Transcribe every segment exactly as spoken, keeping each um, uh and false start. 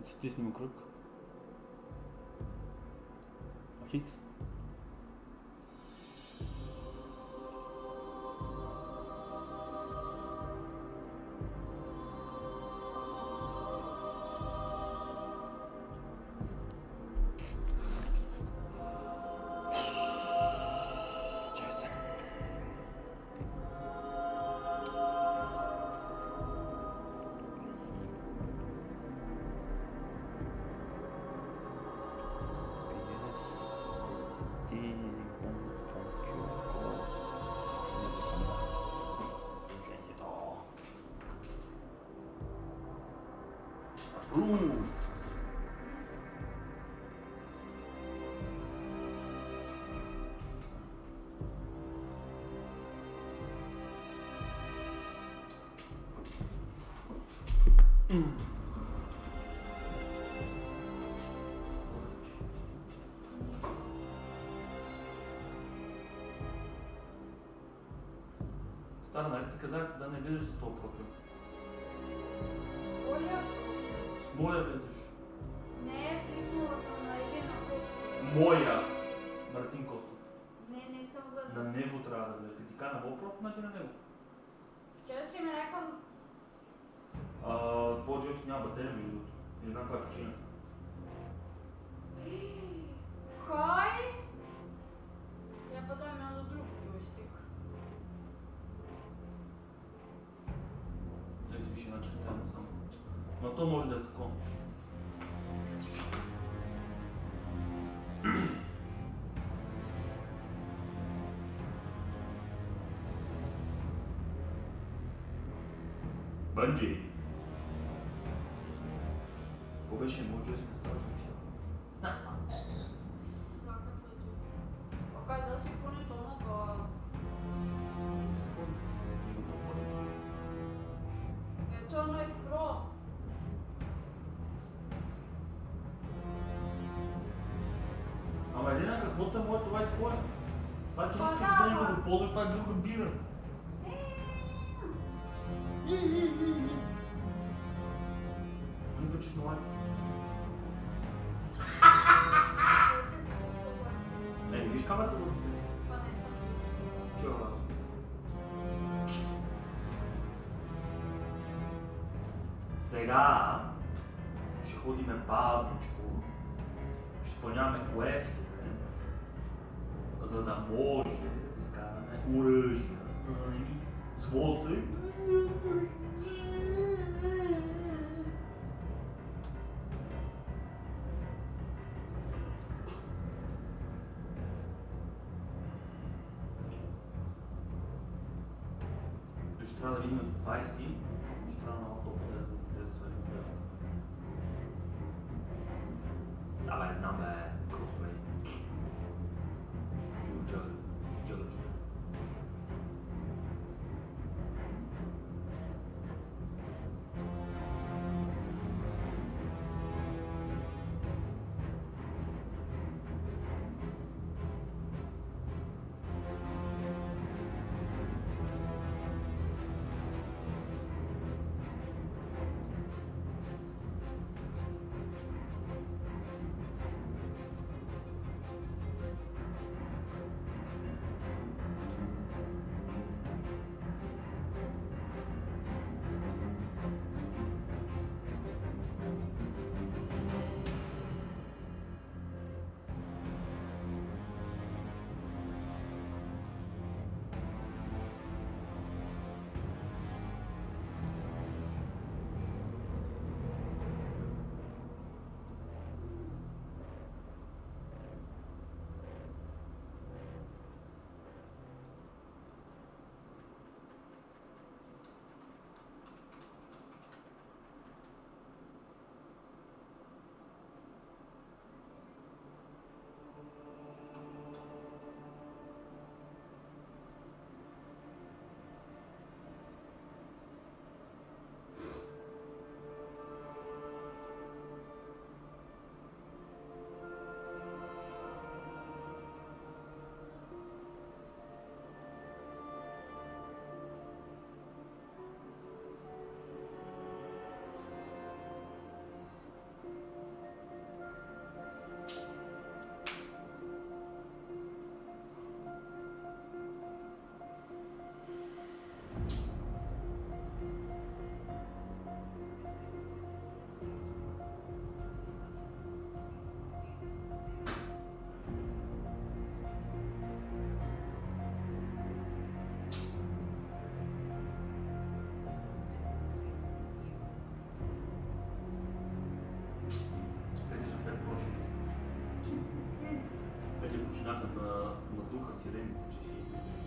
Стиснем кръг. Хикс. Стара, нали ти казах да не влизаш с този профил? С моя? С моя влизаш. Не, слиснала съм на Елена Костов. Моя! Мартин Костов. Не, не съм влезла. На него трябва да влезеш. Ти кажа на моя профил, значи на него. Вчера си ме рекам... Твоя джойстик няма батерия, между другото. Не знам каква е причината. Кой? Трябва да ме на друг джойстик. Дай ти виж една черта на само. Но то може да е такова. Бънджи! Какво беше моят джойстик на ставаш неща? Окай, да си поне то на това. Ето едно е про. Ама Елена, каквото е моето, това е твое. Това е, че Па, искаш да, да ма. го ползваш, това е друга бира. Не качиш на лайф. Е, не виж камерата да го свети. Па не съм. Чува. Сега ще ходиме бавничко, ще изпълняваме квестове, за да може да ти изкараме оръжия, за да не ми звота и... Ще трябва да видим до двайсети и ще трябва на лаптопа да, да, да свалим модела. Абе, знам бе, кросплей. Джуджа, джуджа, джуджа. si rende ci si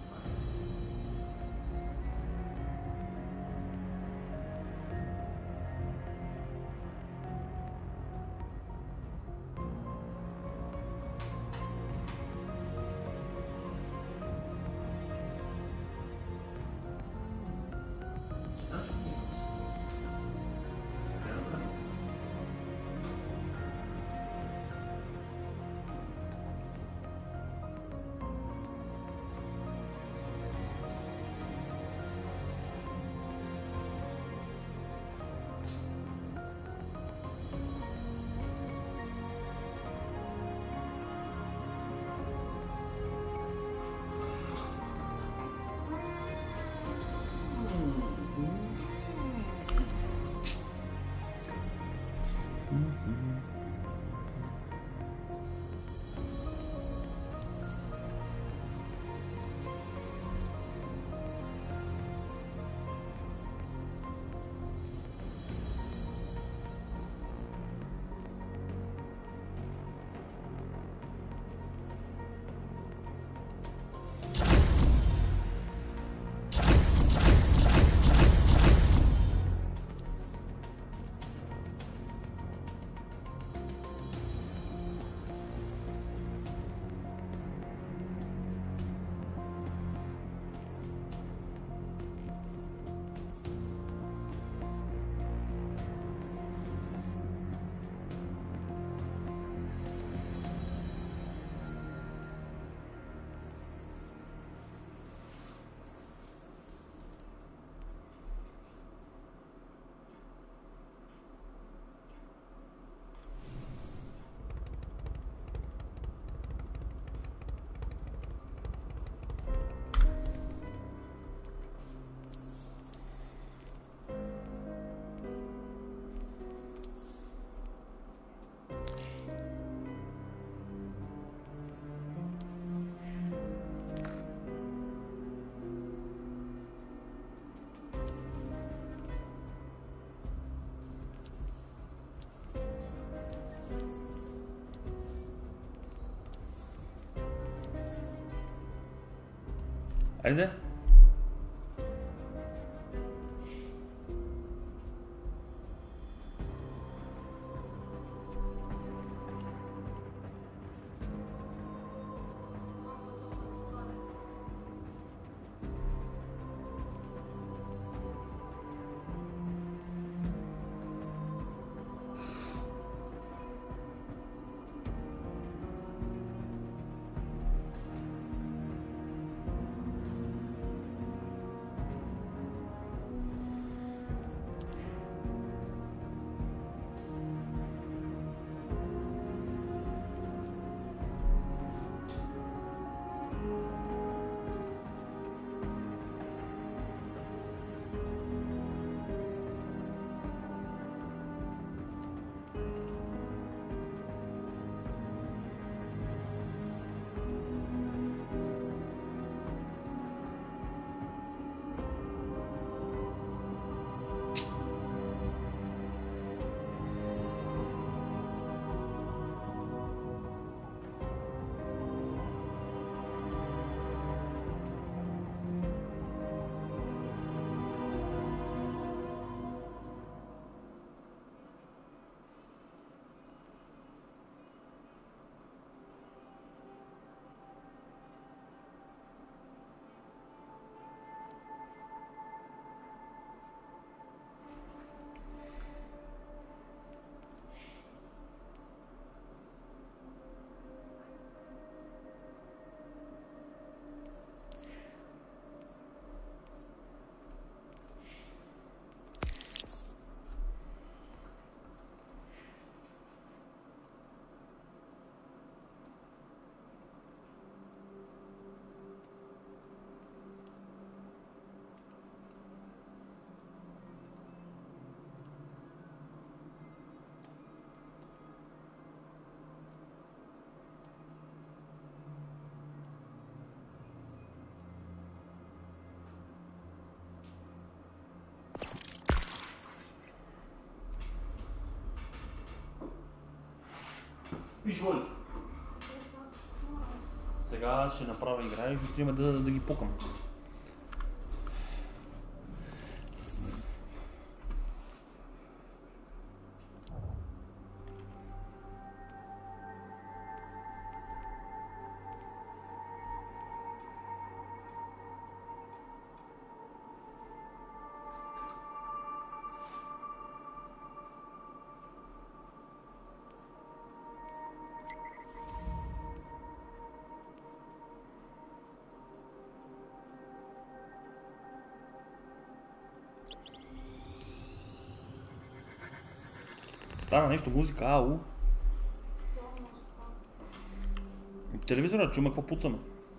Haydi. Ești volt. Se сега ще направя игра и ще отидем да, да ги пукам. Стана нещо, музика, ау. Телевизора, чуме какво пуцаме.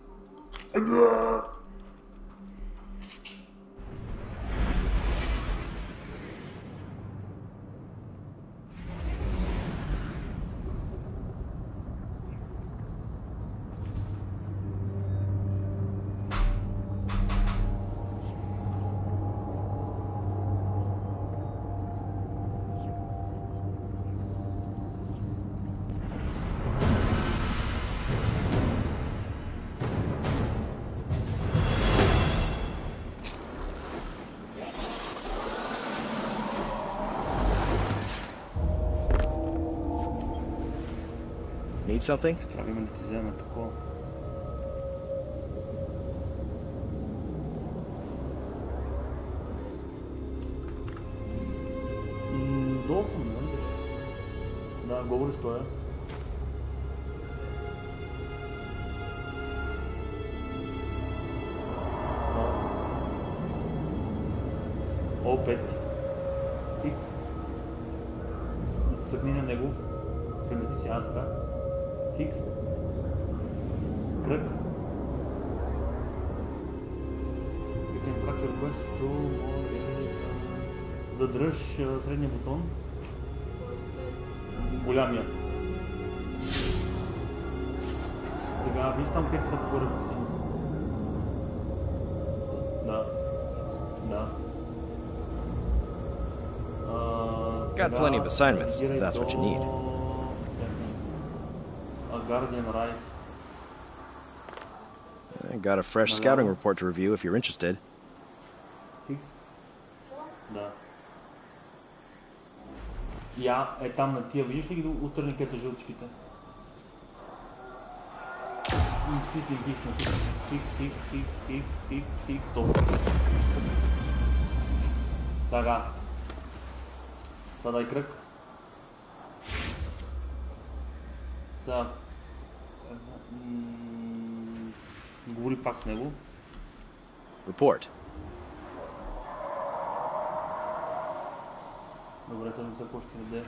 Need something? Трябва да ти вземе такова. Долу съм, не беше. Да, говори стоя. О, пет. Икс. Цъкни на него. Къмете си, а така. Хикс. Кръг. You can track your quest to more area. Задръж средния бутон. Голямия. Сега виж там как са поръчки си. Да. Да. Got plenty of assignments, if that's what you need. Guardian Rise. I got a fresh scouting report to review if you're interested. Хикс? Да. Я, е там на тия, видиш ли ги от турникета жълтичките? Стисни хикс на хикс, хикс, хикс, хикс, хикс, хикс, хикс, толкова. Така. Сега дай кръг. Сега... Говори пак с него. Report. Добре, сега мисля, какво ще даде.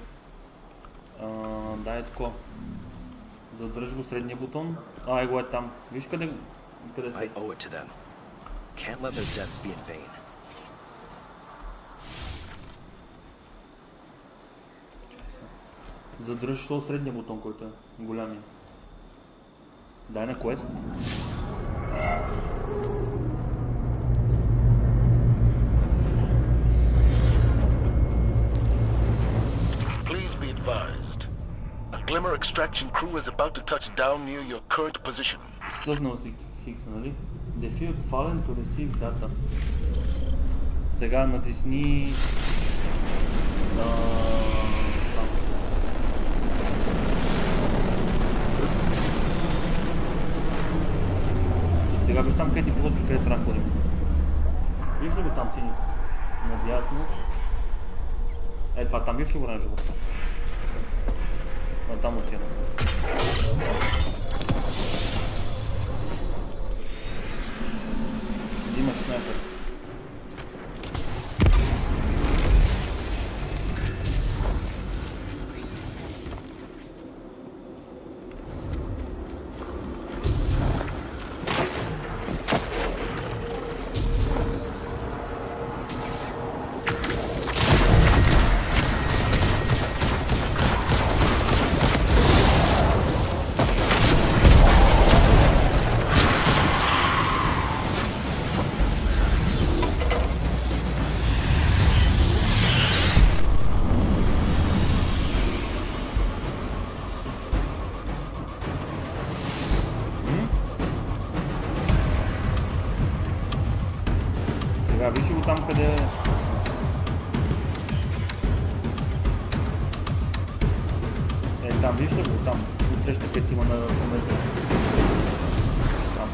Дай тако. Задръж го средния бутон. А, его е там. Виж къде... къде I owe it to them. Can't let their deaths be in vain. Задръж то средния бутон, който е голямия. Дай на квест. Please be advised. A Glimmer extraction crew is about to touch down near your current position. Стъснал си Хикса, нали? Defeat fallen to receive data. Сега натисни... Сега виж там къде ти получи, къде трябва да ходим. Виж ли го там сини? Надясно. Е, това там виж ли го оранжево? А там отива. Имаш снайпер. Там, виж ли го? Там. Отсреща пет има на момента. Там.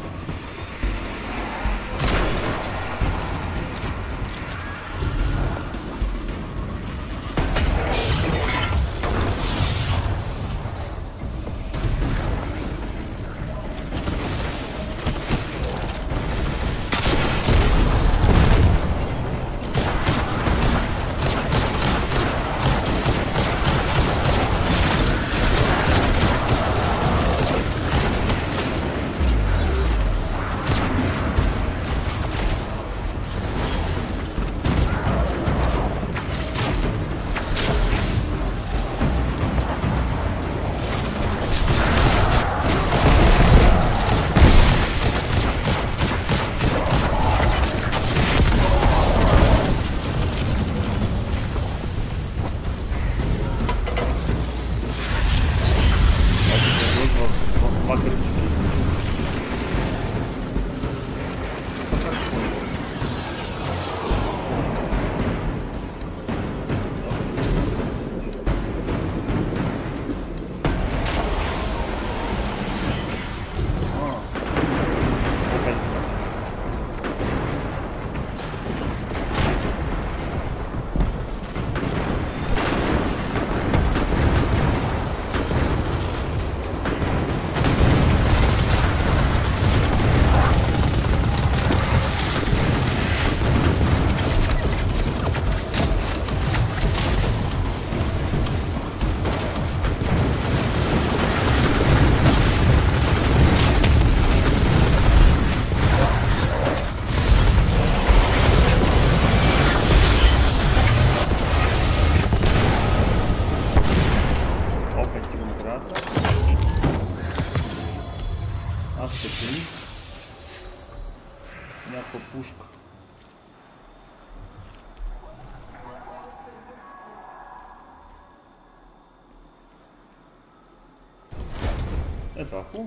Е това хубаво.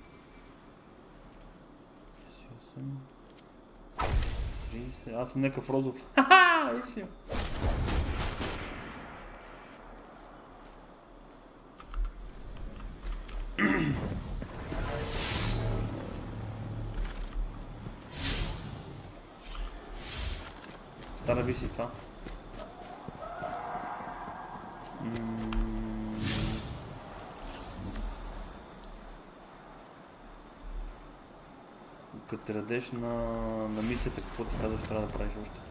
трийсет. Аз съм някакъв розов. Ха-ха! Виж. Стара виси това. Като те дадеш на, на мисията, какво ти казваш, трябва да правиш още.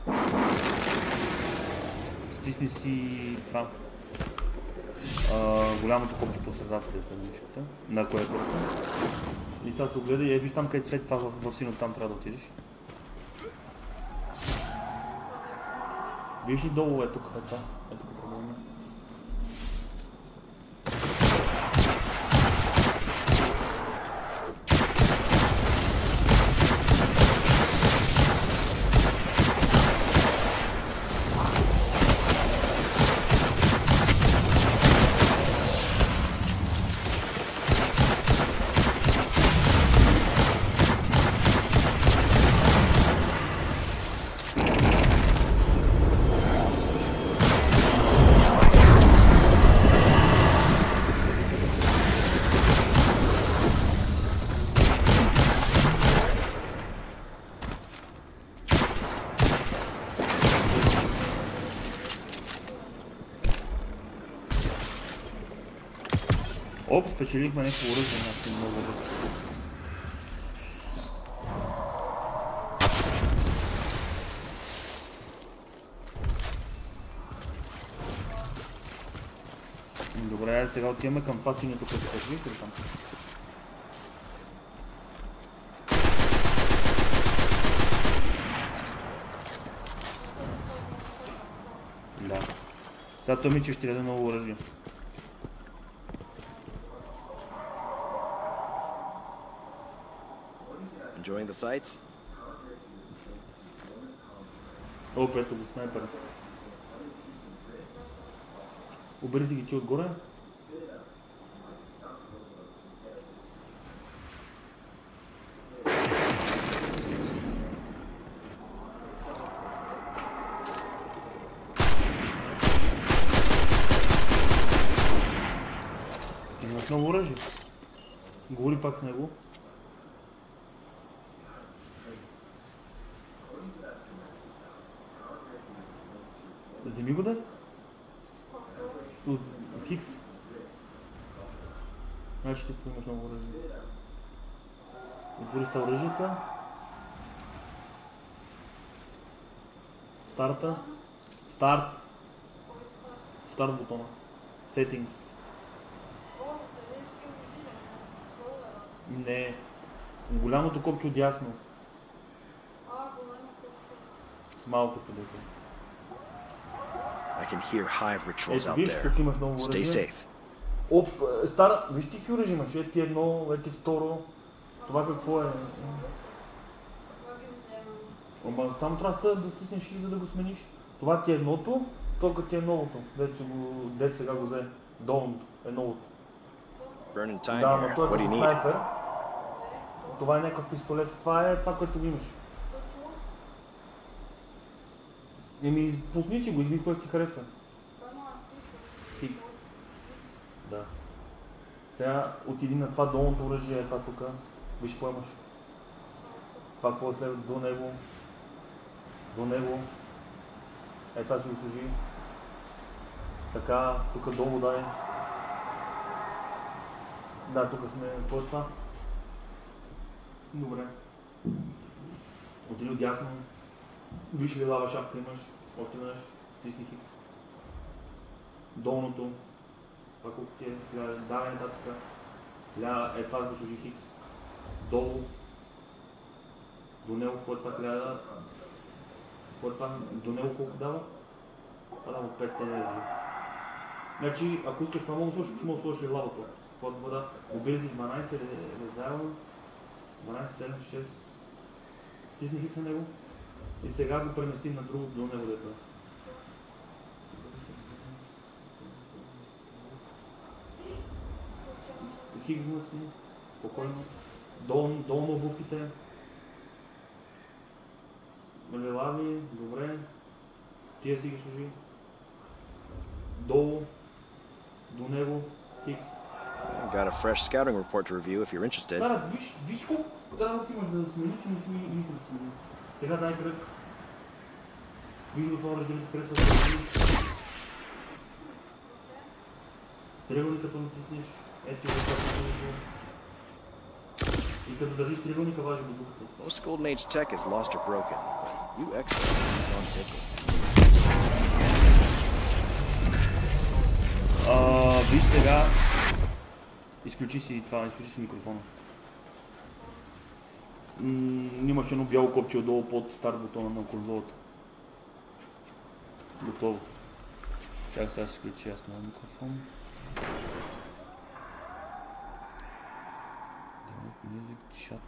Стисни си това. А, голямото копче по средата на мишката, на клавиатурата. И сега се огледа и е, виж там където след това в, в сино, там трябва да отидеш. Виж ли долу е тук, е това? Е тук трябва да има. Оп, спечелихме някакво оръжие, някакво много оръжие. Добре, айде сега отиваме към това синьото, което се вижда или там? Да. Сега той ми че ще даде много оръжие. Enjoying the sights? О, ето го снайпера. Убери си ги ти отгоре. ново оръжие. Говори пак с него. Вземи го да? От Хикс. Значи ти имаш много оръжие. Отвори са оръжията. Старта. Старт. Старт бутона. Settings. Не. Голямото копче отдясно. Малкото дете. I can hear hive rituals Ето out виж, there. тук имаш много Stay оръжие. safe. Оп, стара, виж ти какви оръжия имаш. Ето ти едно, ето ти второ. Това какво е? Ама само трябва да стиснеш хи, за да го смениш. Това ти е едното, толкова ти е новото. Дето, дето сега го взе. Долното е новото. Burning time Да, но here. той What do е you като need? снайпер. Това е някакъв пистолет. Това е това, което имаш. Еми, пусни си го и ви кой ти хареса. Хикс. Да. Сега отиди на това долното оръжие, е това тук. Виж какво имаш. Това какво е след до него. До него. Е, това си го служи. Така, тук долу дай. Да, тук сме. Какво е това? Добре. Отиди отдясно. Виж ли лава шапка имаш. Още веднъж. Стисни Хикс. Долното. Това колко ти е. Давай нататък. Ля, е това да служи Хикс. Долу. До него какво е това хиляда. Какво е това? До него колко дава? Това дава пет енергии. Значи, ако искаш това мога да сложиш, мога да сложиш ли лавото. Какво да бъда? Убези дванайсет резерванс. дванайсет, седем, шест. Стисни Хикс на него. И сега го преместим на друго до него дето. Хикс мъцни. Спокойно. Долу, долу на обувките. Лелави, добре. Тия си ги служи. Долу. До него. Хикс. Got a fresh scouting report to review if you're interested. Да, виж, виж колко трябва да имаш да смениш и не сме никой да смени. Сега дай кръг. Виж го това ръждане ти харесва да смени. Триъгълника като натиснеш. Ето го това смени. И като държиш триъгълника, важи базуката. Most golden age tech is lost or broken. You excellent. On ticket. А, виж сега. Изключи си това, изключи си микрофона. М- имаш едно бяло копче отдолу под старт бутона на конзолата. Готово. Чакай сега ще изключи ясно на микрофон. Music, chat.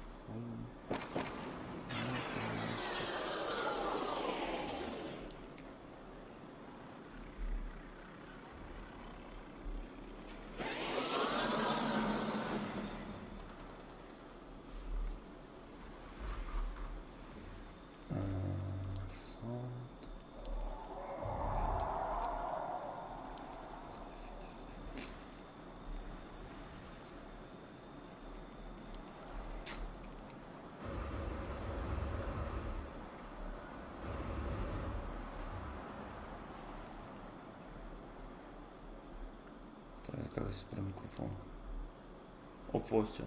Как да си спра микрофона? Оп, voice chat.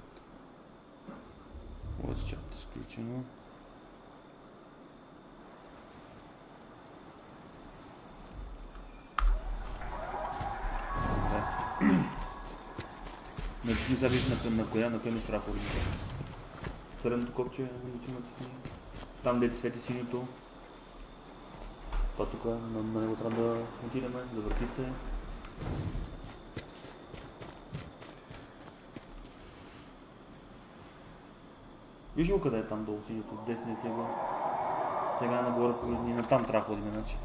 Voice chat изключено. Значи не зависи на, на коя, на коя ми страх оръжие. Средното копче емоционно тисни. Там дето свети синьото. Това тук, на, на него трябва да отидеме, да върти се. Виж го къде е там долу синьото, десният е го. Сега нагоре погледни, на там трябва да ходим, иначе.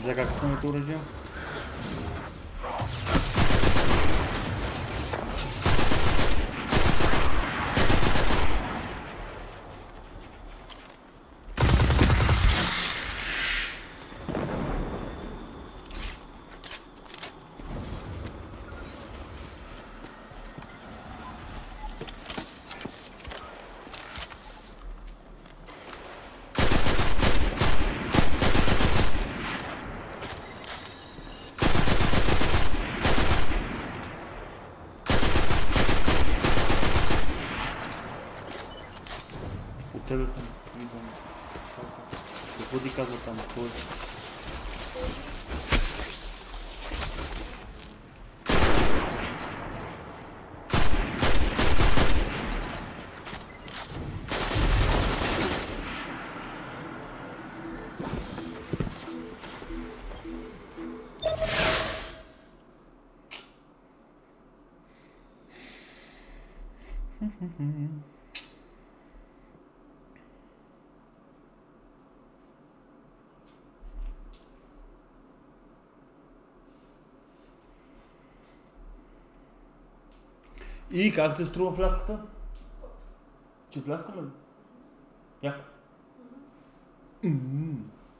Сега как основното оръжие? Тебе съм, виждам. Какво ти казва там? Кой? И как ти струва фляската? Че фляскаме ли? Яко. Mm-hmm.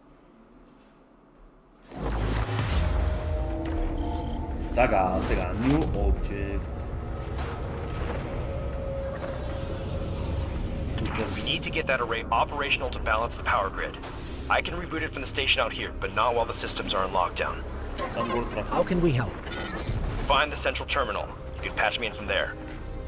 Така, сега, New Object. We need to get that array operational to balance the power grid. I can reboot it from the station out here, but not while the systems are in lockdown. How can we help? Find the central terminal. You can patch me in from there.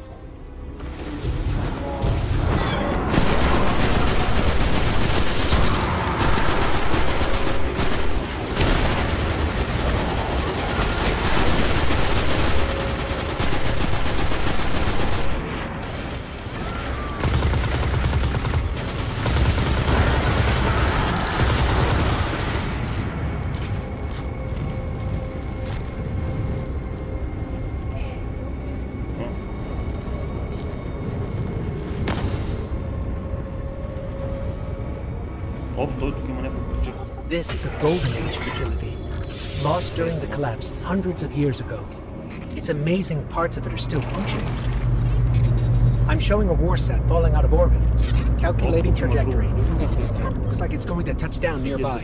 This is a Golden Age facility, lost during the collapse hundreds of years ago. It's amazing parts of it are still functioning. I'm showing a warsat falling out of orbit. Calculating trajectory. Looks like it's going to touch down nearby.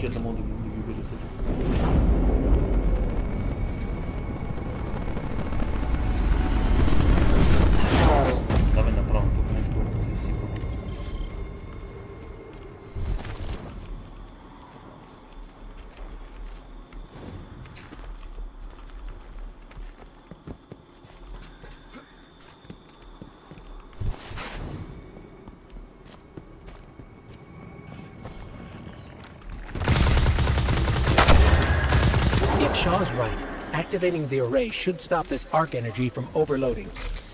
Shaw's right. Activating the array should stop this arc energy from overloading.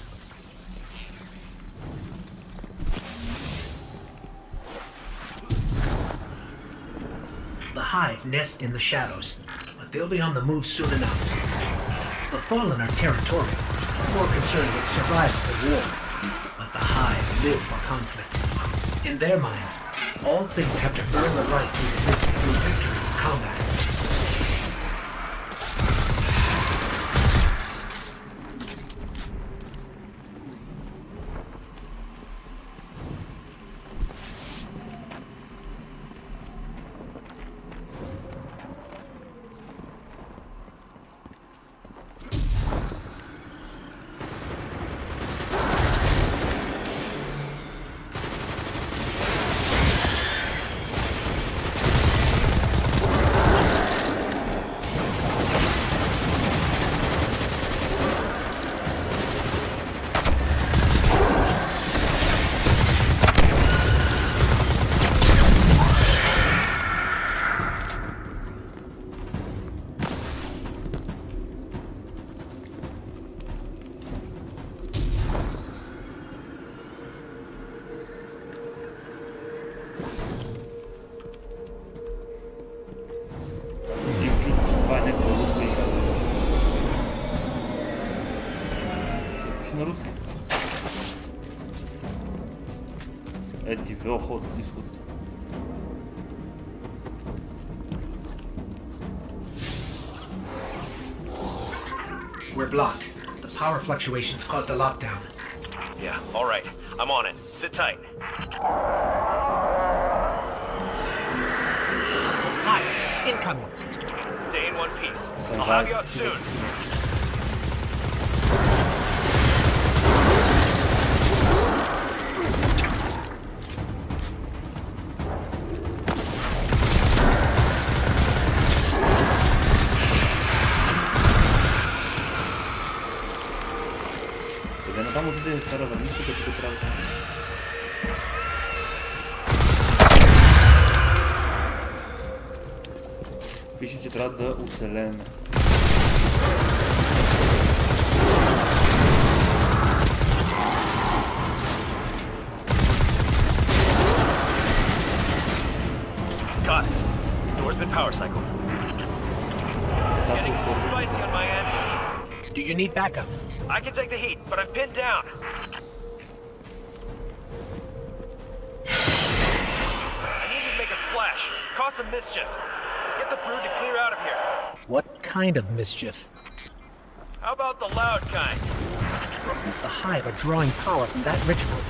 The hive nests in the shadows, but they'll be on the move soon enough. The fallen are territorial, more concerned with survival than war. But the hive live for conflict. In their minds, all things have to earn the right to exist through victory in combat. Вход, изход. We're blocked. The power fluctuations caused a lockdown. Yeah, all right. I'm on it. Sit tight. Hive, incoming. Stay in one piece. I'll have you out soon. Vamos de estar avançando que eu fico atrás. Piše ti трябва да оцелеем. Got it. Door's been power cycled. Getting a little spicy on my end. Do you need backup? I can take the heat, but I'm pinned down. I need you to make a splash. Cause some mischief. Get the brood to clear out of here. What kind of mischief? How about the loud kind? The Hive are drawing power from that ritual.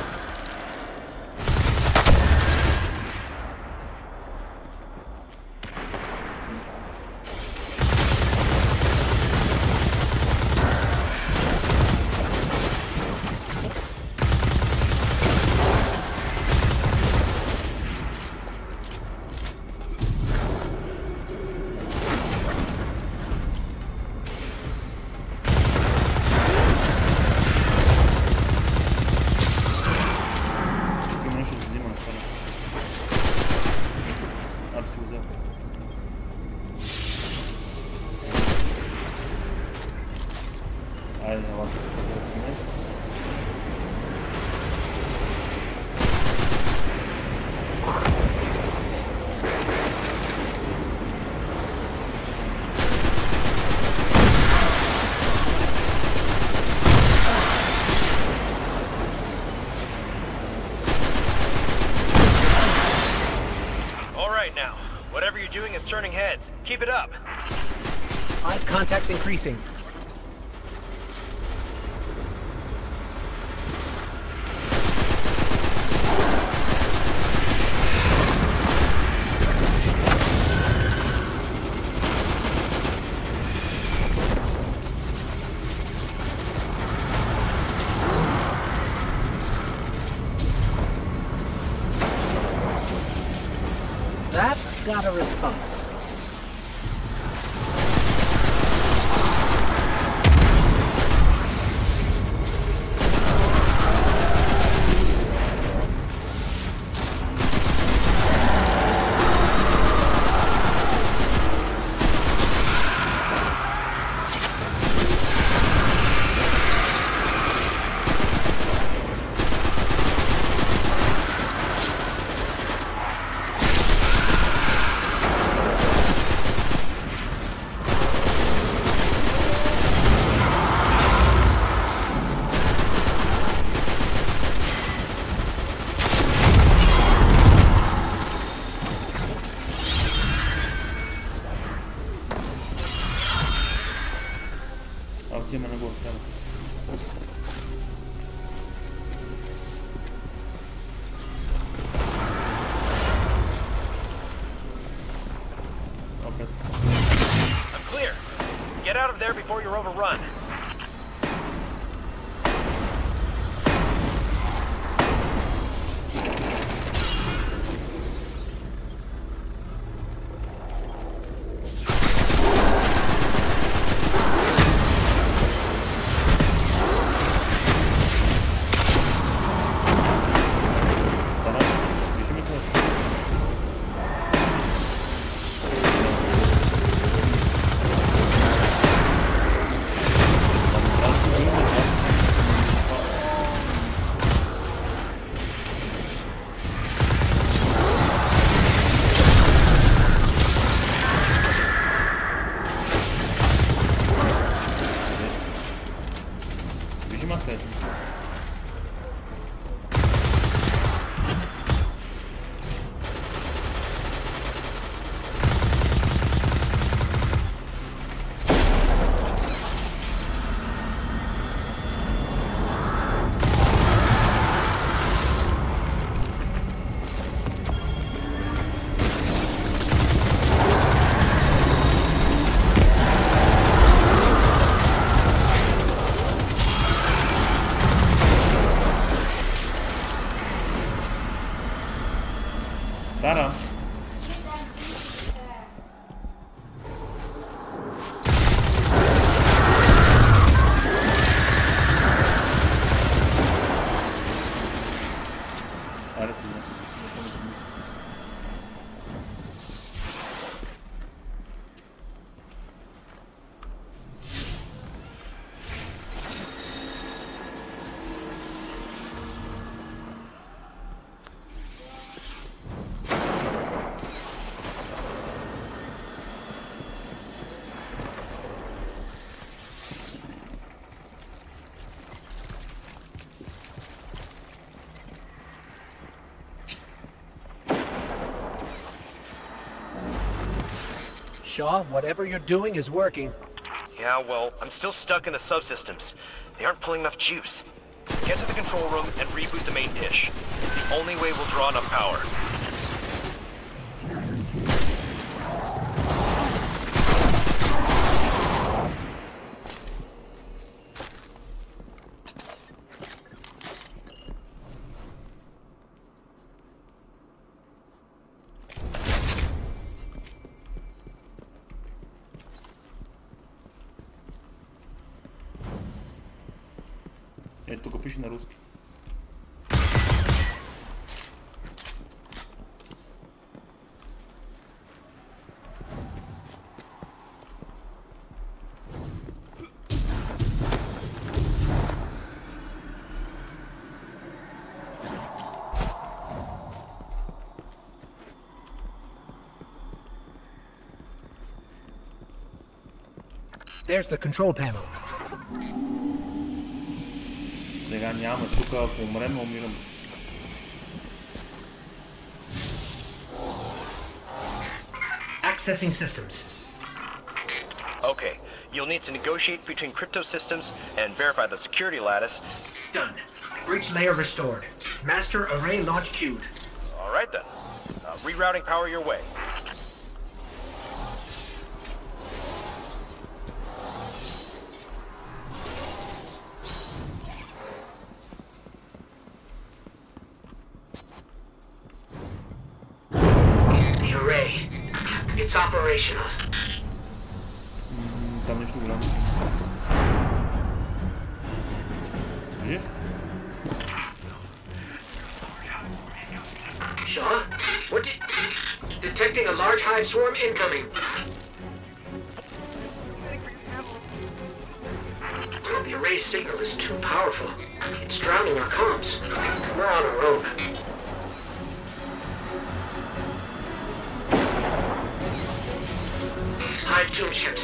Turning heads. Keep it up. Hive contact's increasing. That got a response. I'm clear. Get out of there before you're overrun. Ara si ne. Shaw, whatever you're doing is working. Yeah, well, I'm still stuck in the subsystems. They aren't pulling enough juice. Get to the control room and reboot the main dish. It's the only way we'll draw enough power. Е, тук пише на руски. There's the control panel. Сега няма, тук ако умрем, умирам. Accessing systems. Okay, you'll need to negotiate between crypto systems and verify the security lattice. Done. Breach layer restored. Master array launch queued. All right then. Uh, rerouting power your way. It's operational. Там нещо голямо. Жив? Shaw? What did... Detecting a large hive swarm incoming. The array signal is too powerful. It's drowning our comms. We're on our own. Hive tomb ships.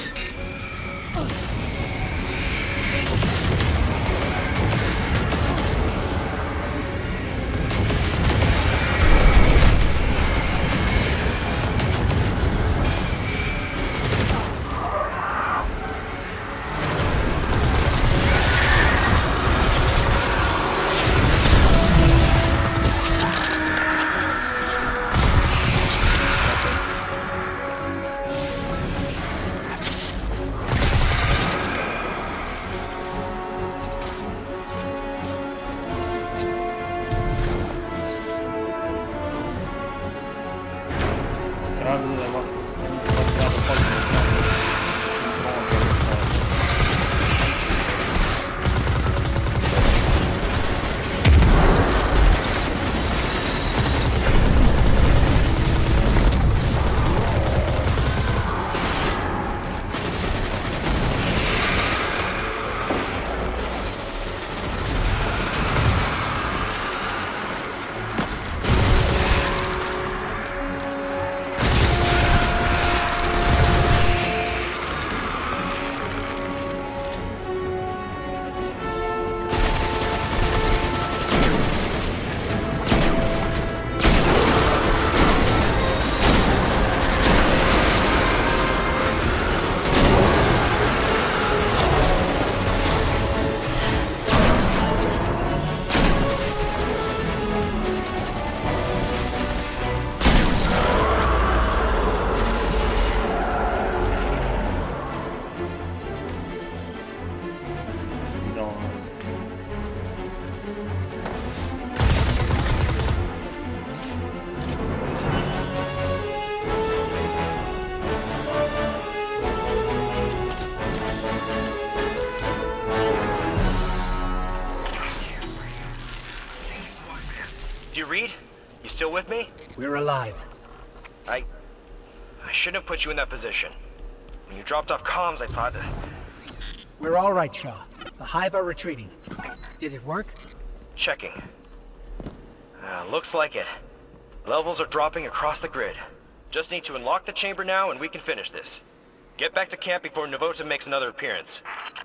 Do you read? You still with me? We're alive. I... I shouldn't have put you in that position. When you dropped off comms, I thought... We're all right, Shaw. The Hive are retreating. Did it work? Checking. Uh, looks like it. Levels are dropping across the grid. Just need to unlock the chamber now and we can finish this. Get back to camp before Novota makes another appearance.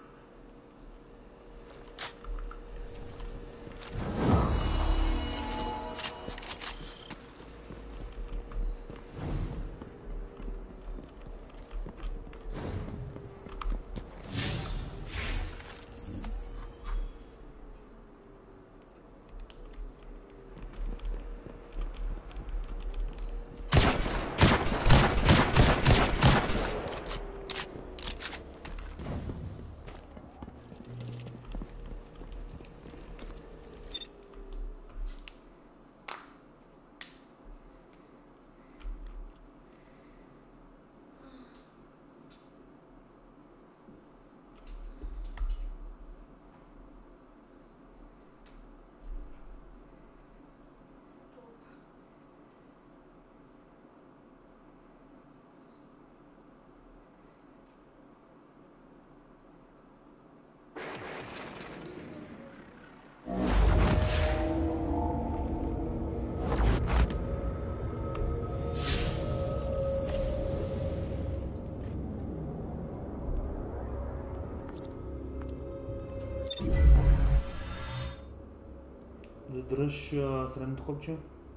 Дръж а, средното копче.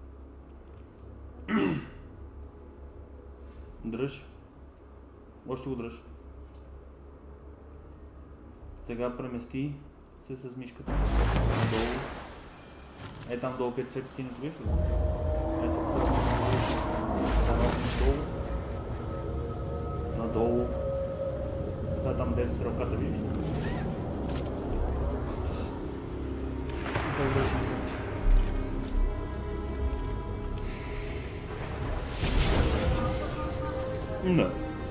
Дръж. Още го дръж. Сега премести се с мишката. Долу. Е там долу, където сети синето, виж ли? Ето сега. Надолу. Надолу. Сега там дето с ръката, виж ли? Сега дръж се. No.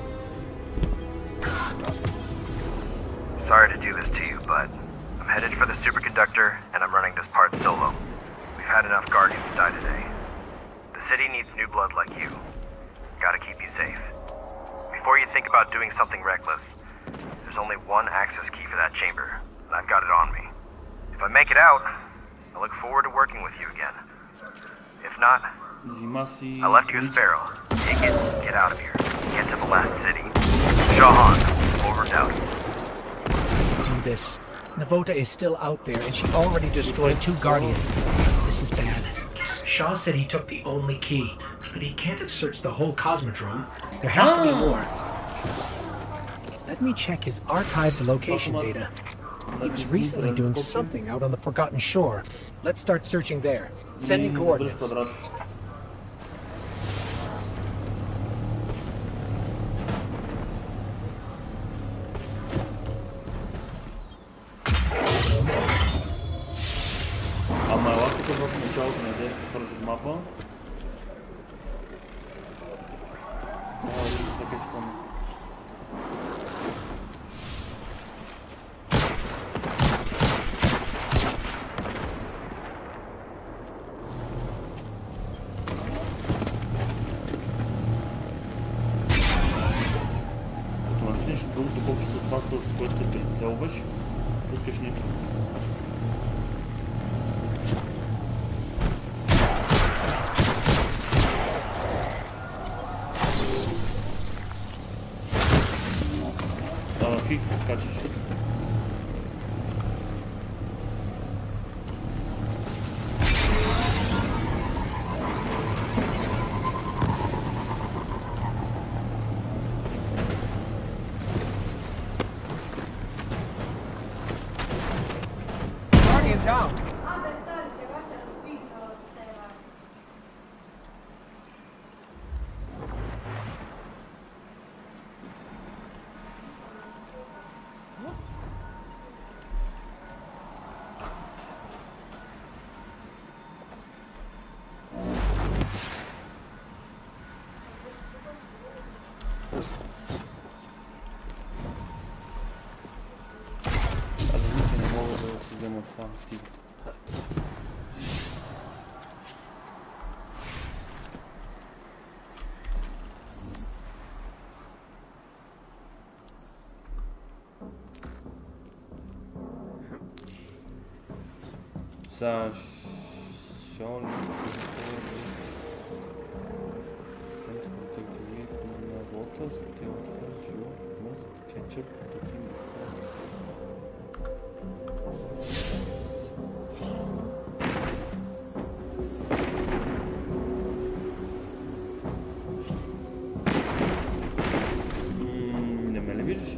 Sorry to do this to you, but I'm headed for the superconductor, and I'm running this part solo. We've had enough Guardians die today. The city needs new blood like you. Gotta keep you safe. Before you think about doing something reckless, there's only one access key for that chamber, and I've got it on me. If I make it out, I look forward to working with you again. If not, I left you a sparrow. Take it, get out of here. Get to the last city. Shahan, over and out. Do this. Novota is still out there, and she already destroyed two Guardians. This is bad. Shaw said he took the only key, but he can't have searched the whole Cosmodrome. There has to be more. Let me check his archived location data. He was recently doing something out on the Forgotten Shore. Let's start searching there. Sending coordinates. Ама ела тук в началото на ден се свържат мапа. Ела и всеки спомня. Като натиснеш другото колко се това, с което се прицелваш, пускаш нитро. Хикс се скачаш. Guardian down. Abbe, stari, сега се разписала от тебе. За Sean can't protect the vehicle in the water, still you must catch up to him mm, не ме ли виждаш?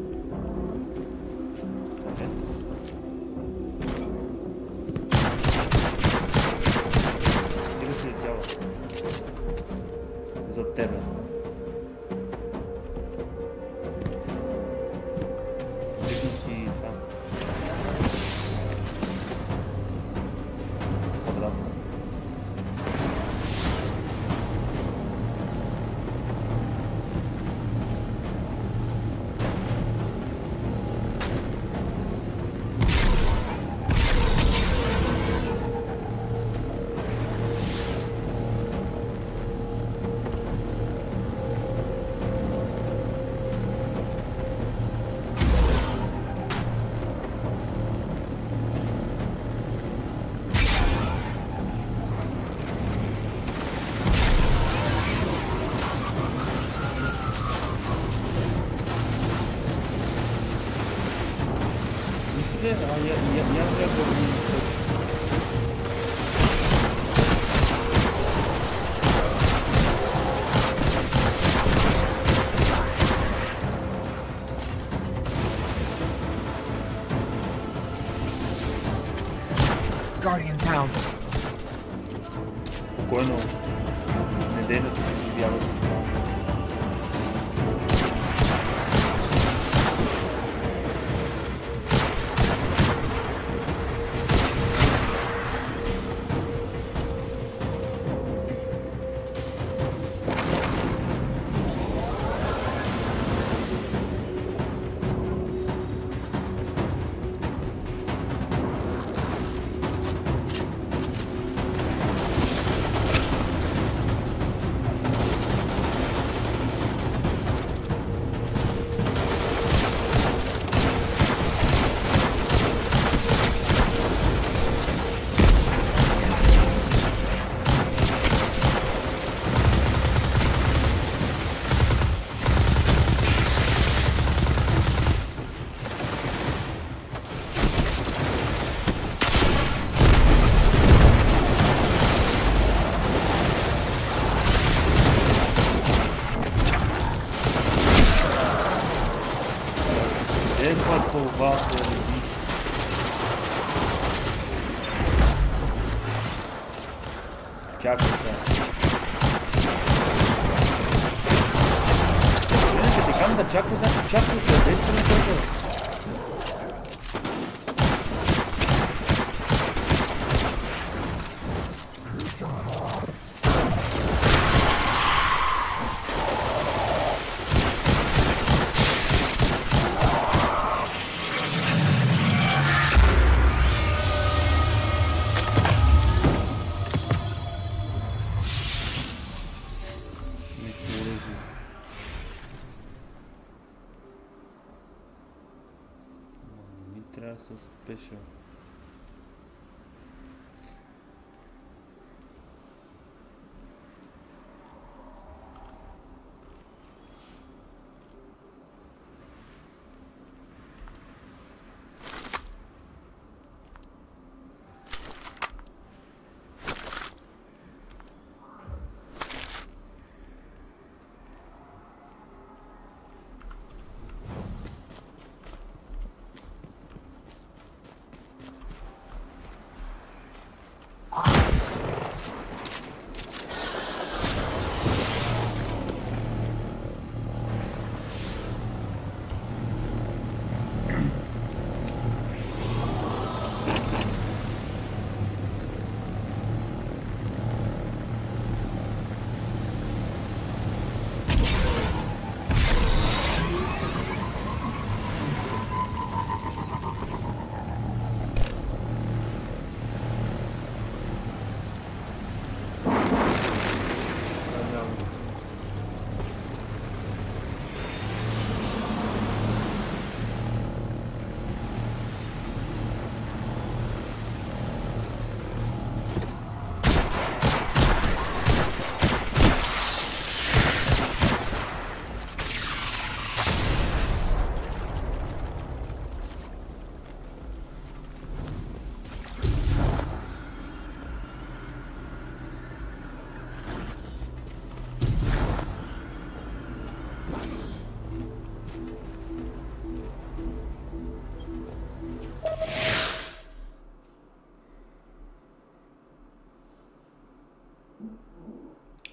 За тебе. Дигни си това. Обратно. А я, я, я уже говорю. Guardian down. Спокойно. Не дей да се преживяваш. Ето това се роби. Чакай сега. Не, ти кам да чакай, да чакай, къде се не чакай? Трябва с спешъл.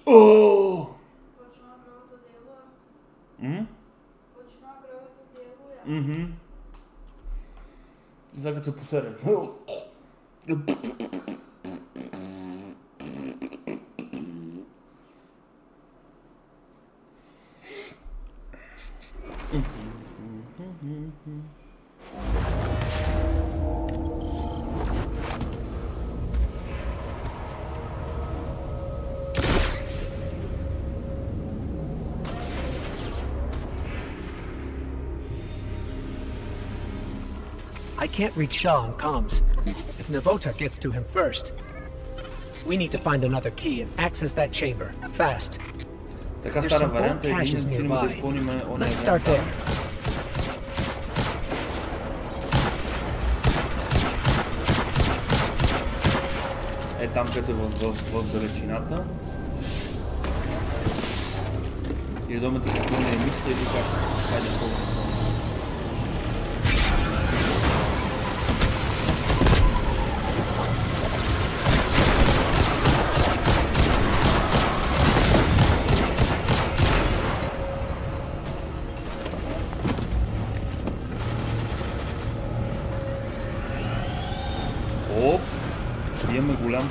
Oh! Почна кръвта делува. М? Почна кръвта делува. Мгм. Сега като се посерем. I can't reach Shaw on comms. If Navota gets to him first, we need to find another key and access that chamber, fast. Така There's стара some old варианта е да caches стигнем да nearby. изпълним оная Let's start варианта. there. Е там, където е в, в, в далечината. И да имате изпълнение мисля или как? Хайде по-добре. Оп! Имаме голям.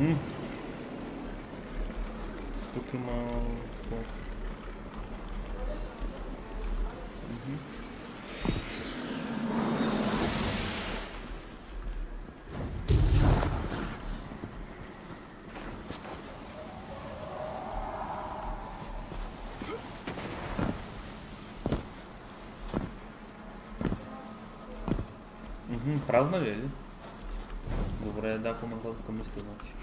Uhum. Тук има... Uhum. Мгм, празна ли е ли? Добре, да, по-нататък към листа, значи.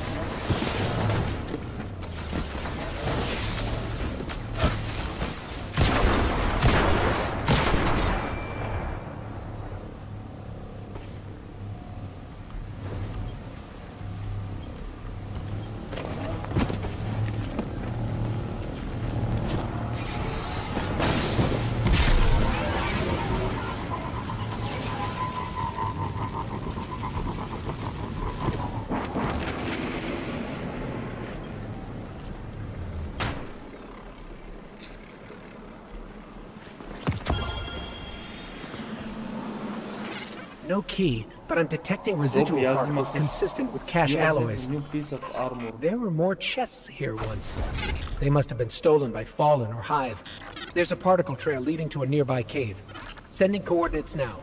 No key, but I'm detecting residual yeah, particles consistent with cache You have alloys. a new piece of armor. There were more chests here once. They must have been stolen by Fallen or Hive. There's a particle trail leading to a nearby cave. Sending coordinates now.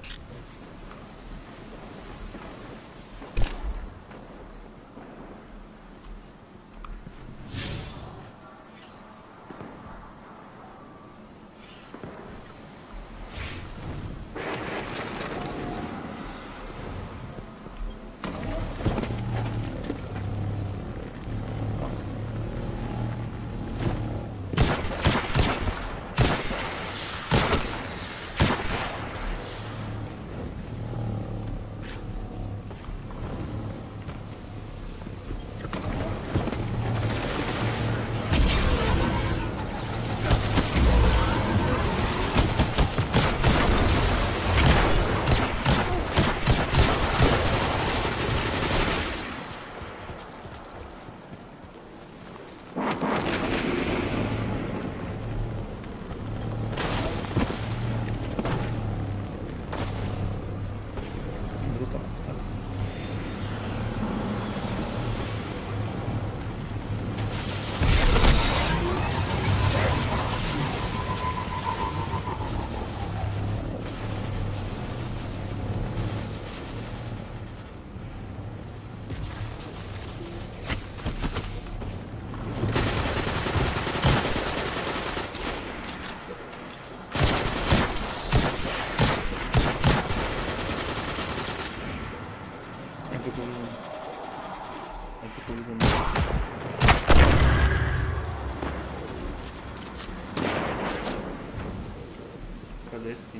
Cadê esse?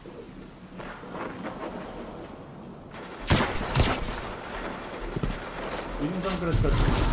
E não dá pra ficar.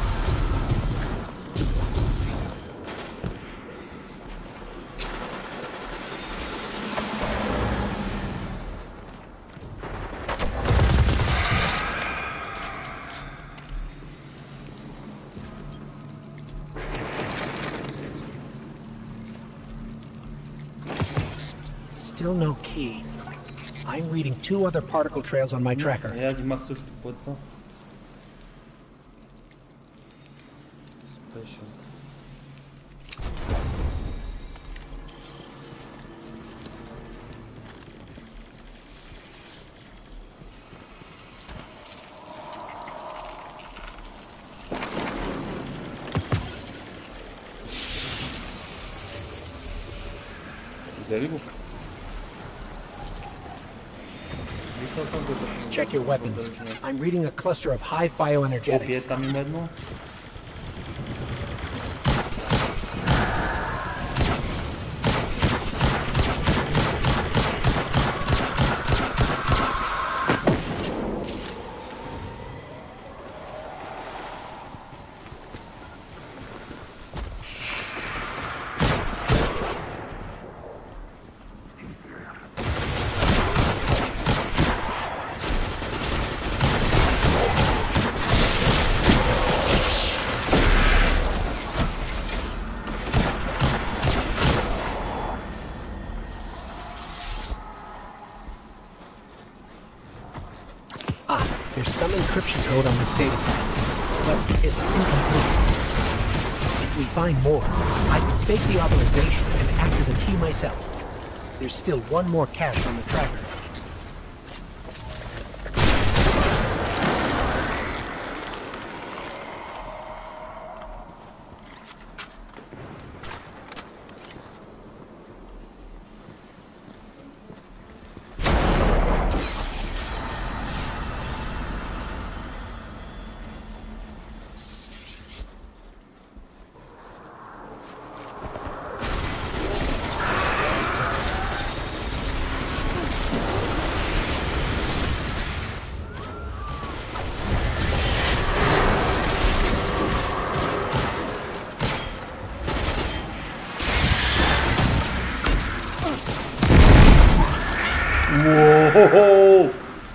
Still no key. I'm reading two other particle trails on my tracker. Я Димак също какво е това? Special. Взели го? Check your weapons. I'm reading a cluster of Hive Опие, bioenergetics. там има едно. Ah, there's some encryption code on this data pad. but it's incomplete. If we find more, I can fake the authorization and act as a key myself. There's still one more cache on the tracker. Whoa!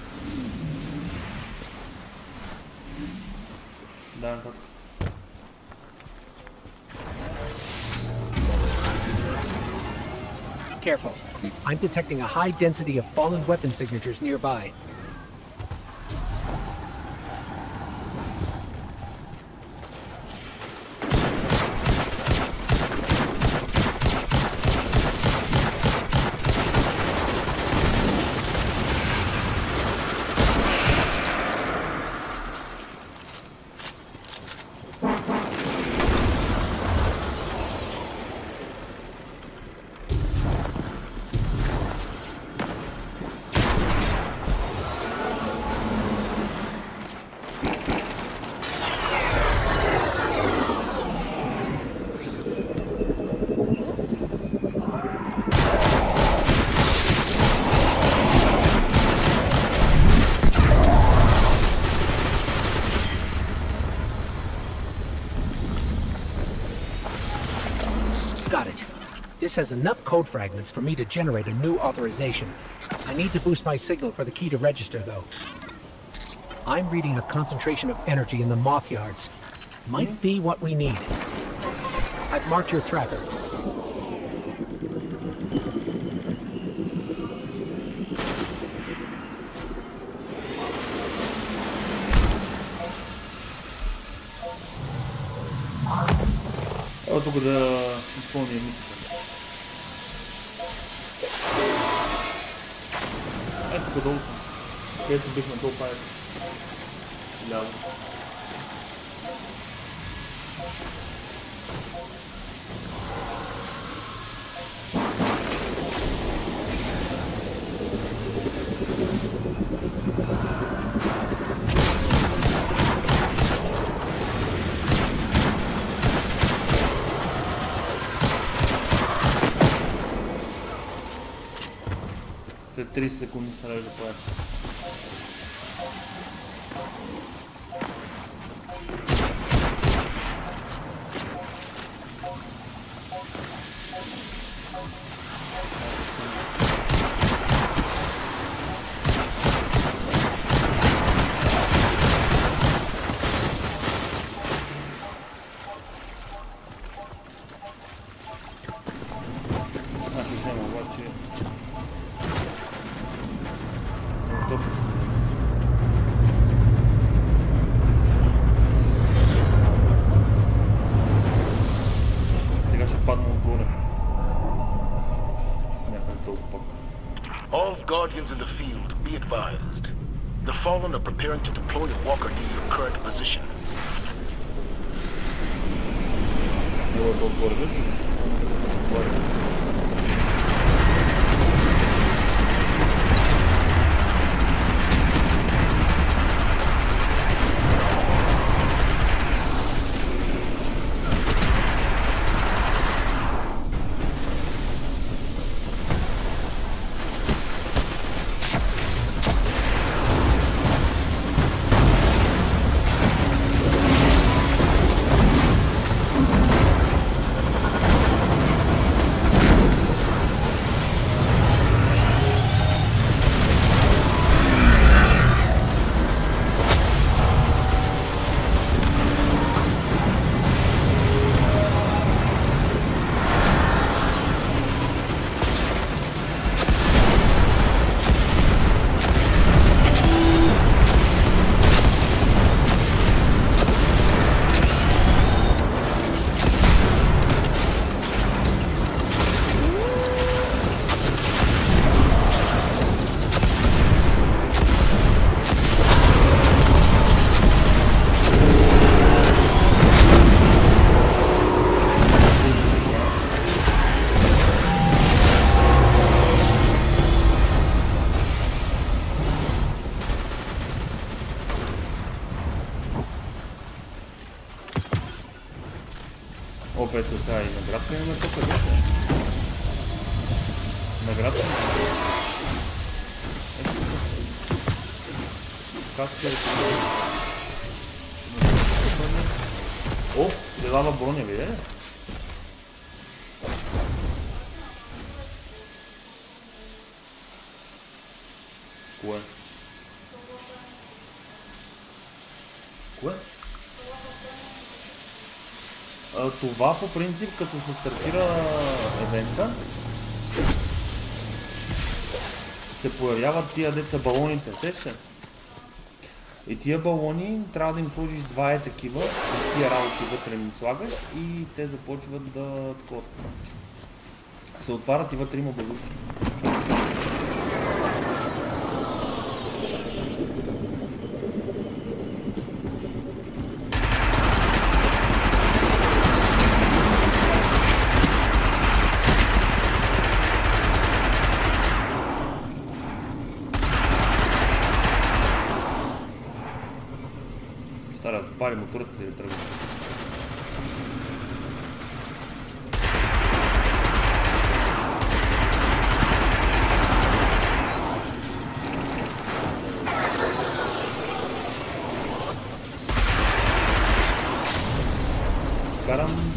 Done. Careful. I'm detecting a high density of fallen weapon signatures nearby. This has enough code fragments for me to generate a new authorization. I need to boost my signal for the key to register, though. I'm reading a concentration of energy in the moth yards. Might be what we need. I've marked your tracker. Evo tako da ispolnijem mislite. Eto kod ovdje sam. Krećem bih na to pa je. Ljavo. След тридесет секунди се нарежда пояс. Значи взема обаче сега ще падна отгоре. Някъде толкова пък. All Guardians in the field, be advised. The Fallen are preparing to deploy a walker near your current position. Било да отгоре, виждаш? Отгоре. Опет сега и на градка имаме тук къде се? На градка имаме. Каска е тук. О, придава броня, виде? Кое? Кое? А, това по принцип, като се стартира евента, се появяват тия деца балоните, сеща? И тия балони трябва да им сложиш два е такива, тия работи вътре им слагаш и те започват да такова. Се отварят и вътре има базуки. Стара, запали моторът да тръгва. Карам.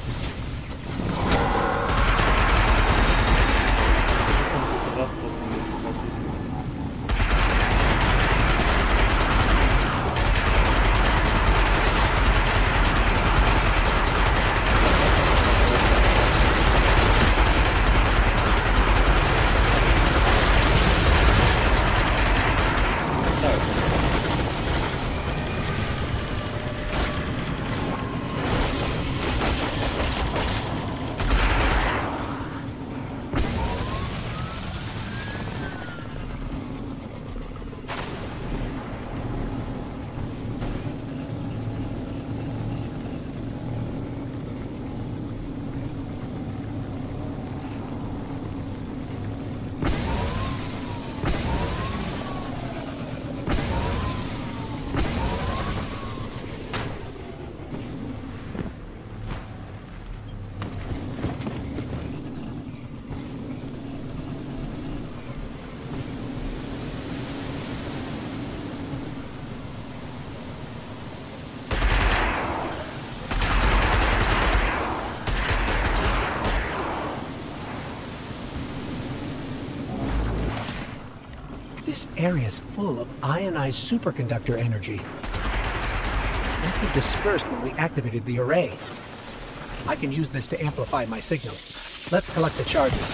This area is full of ionized superconductor energy. Must have dispersed when we activated the array. I can use this to amplify my signal. Let's collect the charges.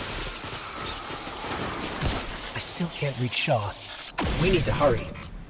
I still can't reach Shaw. We need to hurry.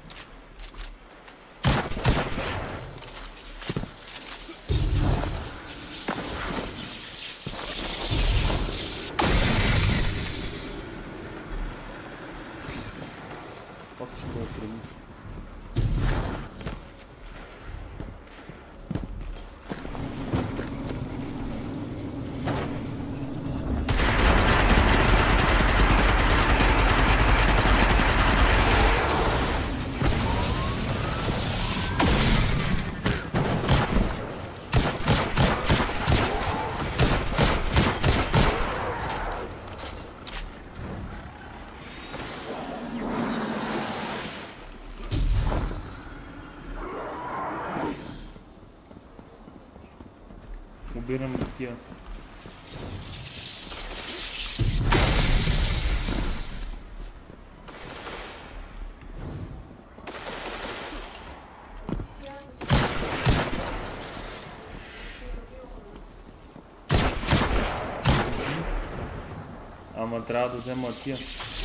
Убирам тия. Ама трябва да взема тия.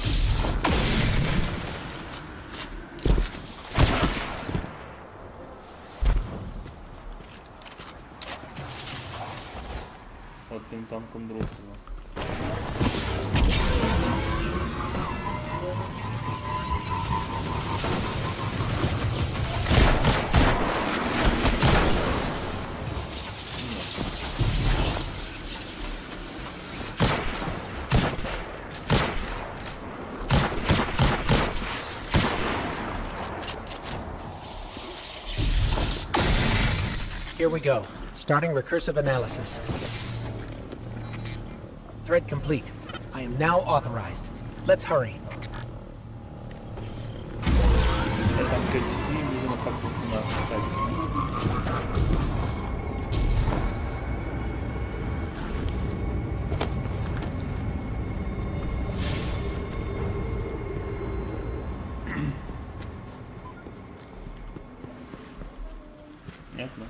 Отим там към друга страна. Here we go. Starting recursive analysis. Thread complete. I am now authorized. Let's hurry. Е там къде ти и влизаме пак в нашата стадия. Понятно.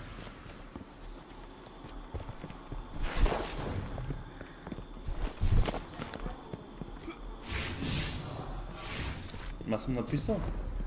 Аз съм написал.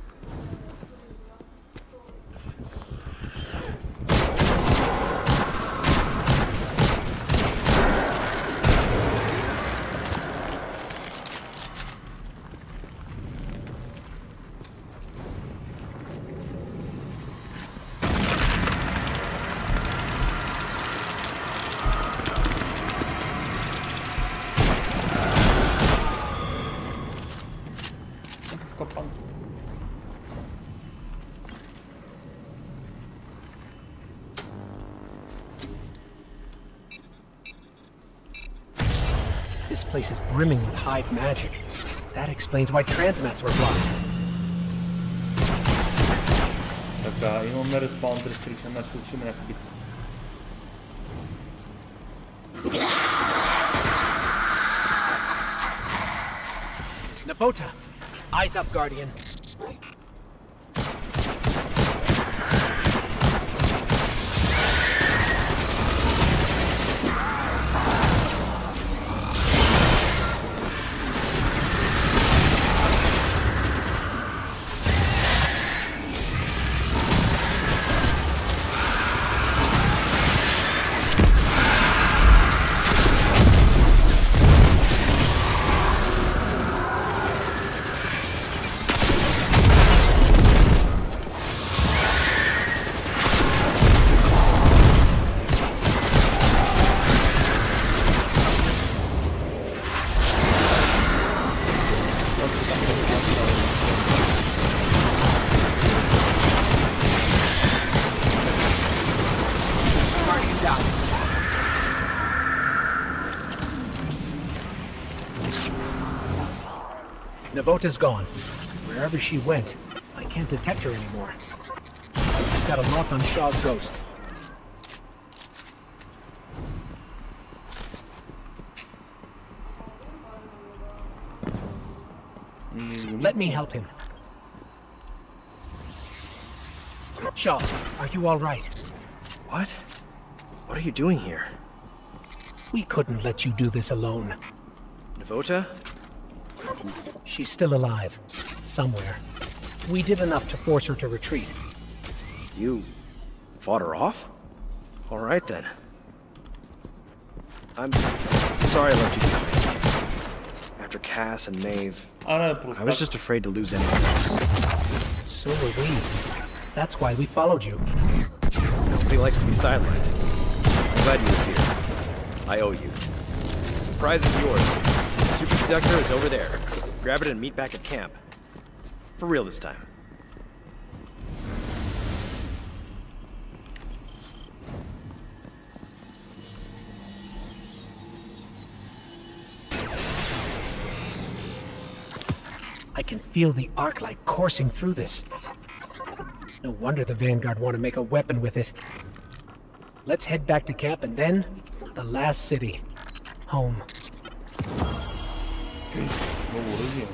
This place is brimming with hive magic. That explains why transmats were blocked. Така, имаме респаун restriction, значи тук ще има някакви битки. Nabota! Eyes up, Guardian. Nabota's gone. Wherever she went, I can't detect her anymore. I've got a lock on Shaw's ghost. Let me help him. Shaw, are you all right? What? What are you doing here? We couldn't let you do this alone. Navota? She's still alive. Somewhere. We did enough to force her to retreat. You fought her off? All right then. I'm sorry I left you behind. After Cass and Maeve, I was just afraid to lose anyone else. So were we. That's why we followed you. Nobody likes to be sidelined. I'm glad you were here. I owe you. The prize is yours. The superconductor is over there. Grab it and meet back at camp. For real this time. I can feel the arc light coursing through this. No wonder the Vanguard want to make a weapon with it. Let's head back to camp and then the last city. Home. Много оръжие.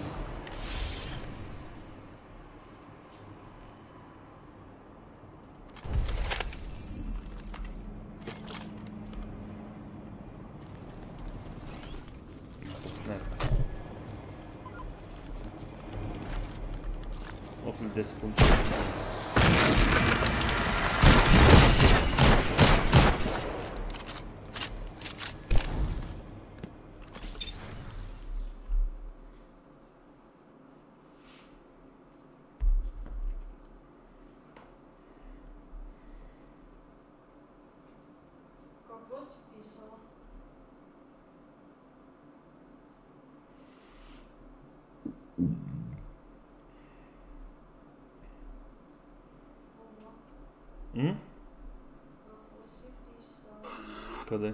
Около десет секунди. Какво си писала? М? Какво си писала? Къде?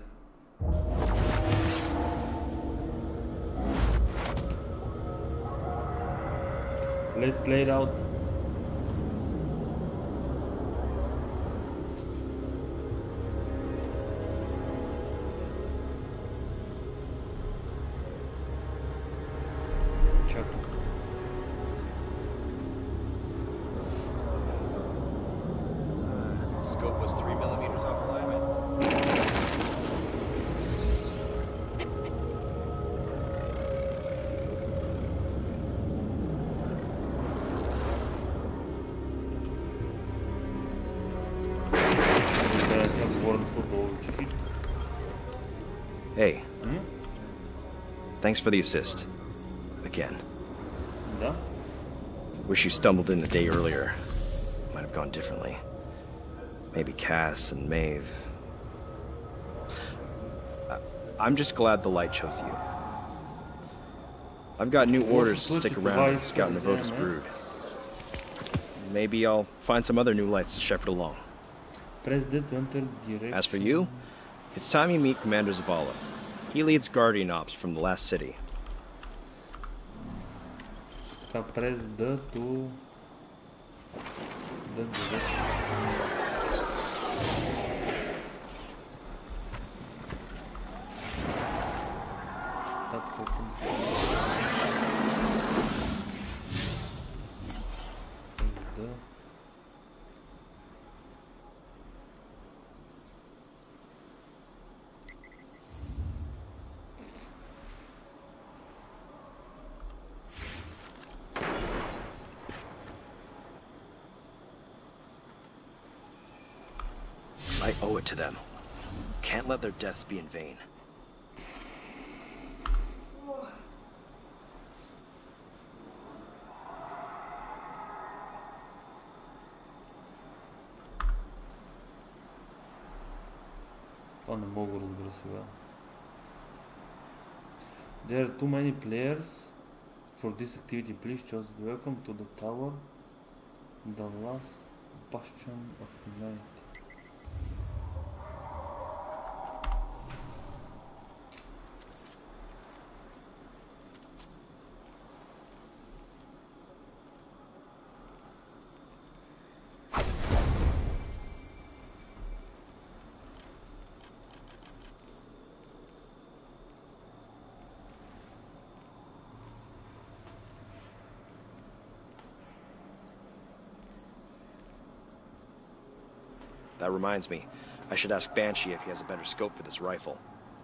Let's play it out. Чакай. Scope was three millimeters off alignment. Hey. Hmm? Thanks for the assist. Again. Да? Wish you stumbled in a day earlier. Might have gone differently. Maybe Cass and Maeve. I I'm just glad the light chose you. I've got new orders to stick around and scout Navoda's brood. Maybe I'll find some other new lights to shepherd along. Press D to enter direction. As for you, it's time you meet Commander Zavala. He leads Guardian Ops from the last city. Така, press D to... D direction. Так, потом... Press D. I owe it to them. Can't let their deaths be in vain. Това не мога да разбера сега. There are too many players for this activity. Please just welcome to the tower, the last bastion of humanity. That reminds me, I should ask Banshee if he has a better scope for this rifle.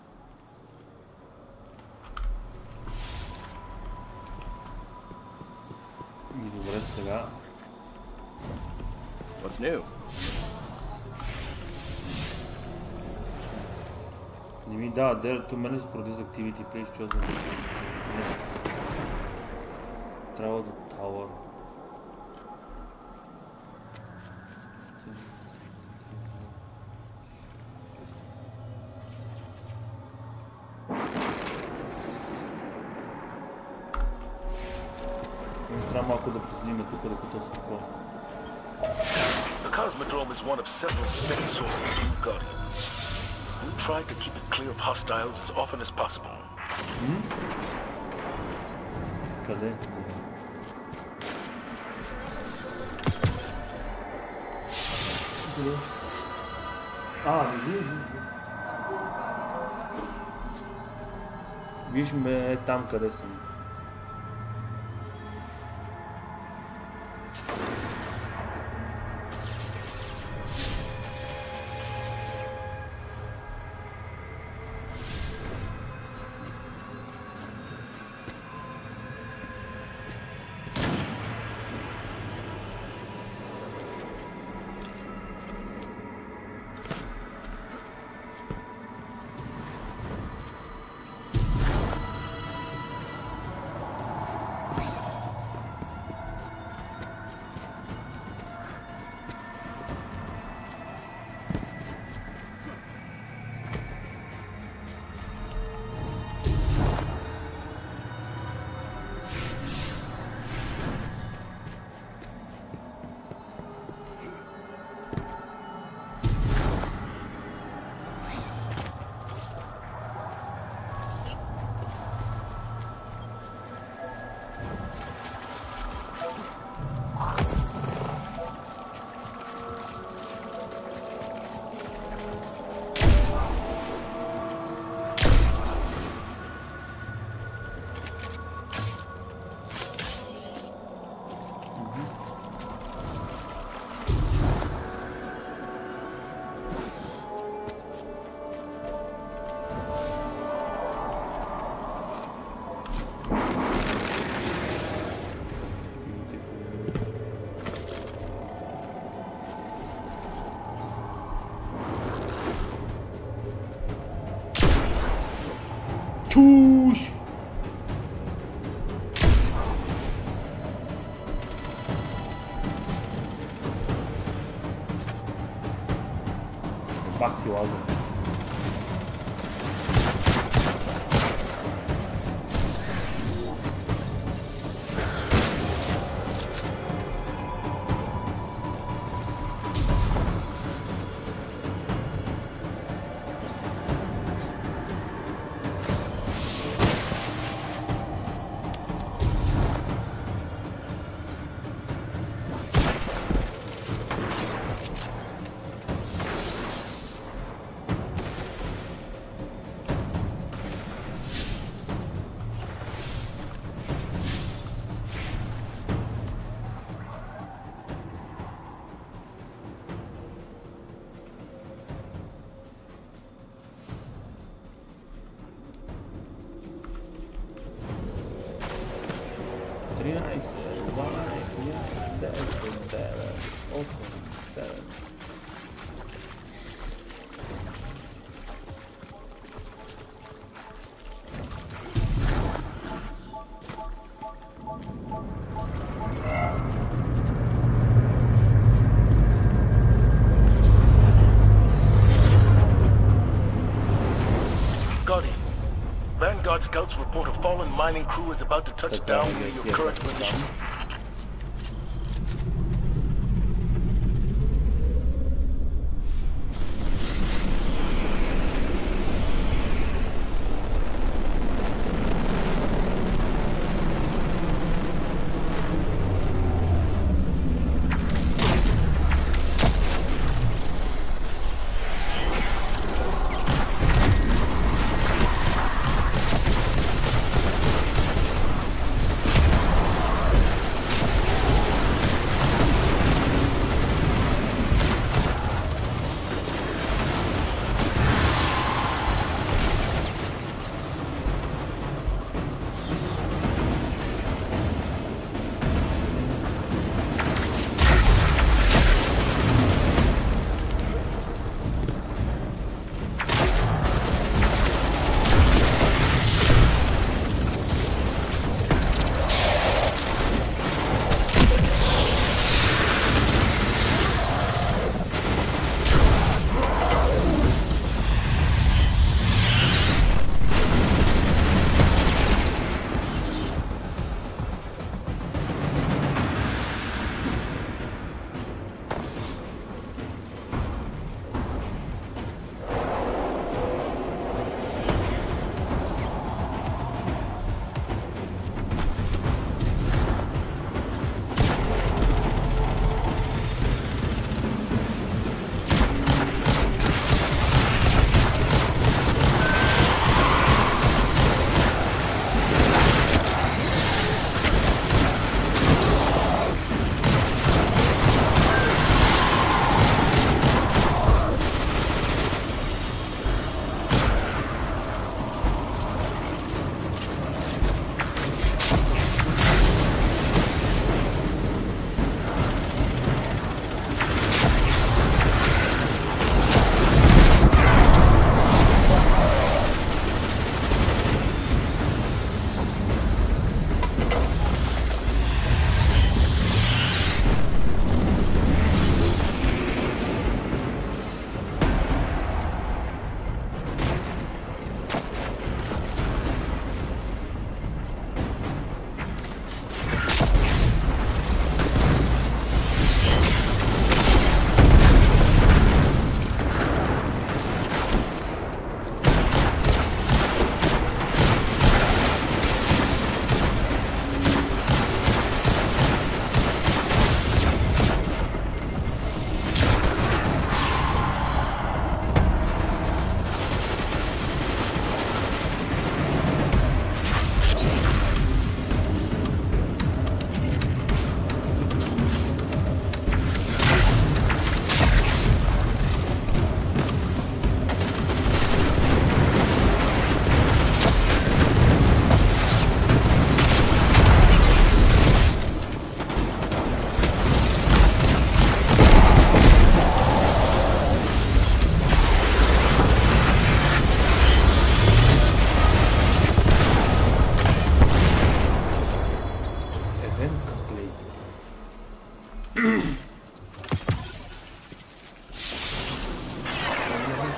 И добре сега. What's new? Не ми дава, there are two minutes for this activity. Please choose the travel to tower. Трябва малко да призниме тук, докато се такова. The Cosmodrome is one of several steady sources of new Guardians. We try to keep it clear of hostiles as often as possible. Hmm? Къде? Къде? А, не виж, виж ме там, къде съм. Push! Бах ти лазер. тринадцать, дванадцать, десять, девять, восемь, семь. Guardian, Vanguard scouts report a fallen mining crew is about to touch down near your current position.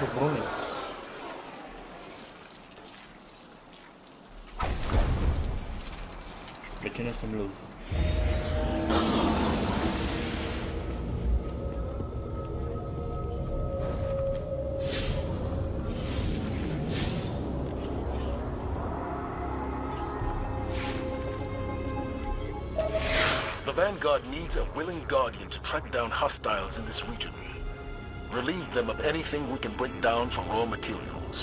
някаква броня. Вече не съм лъж. The Vanguard needs a willing guardian to track down hostiles in this region. Relieve them of anything we can break down for raw materials.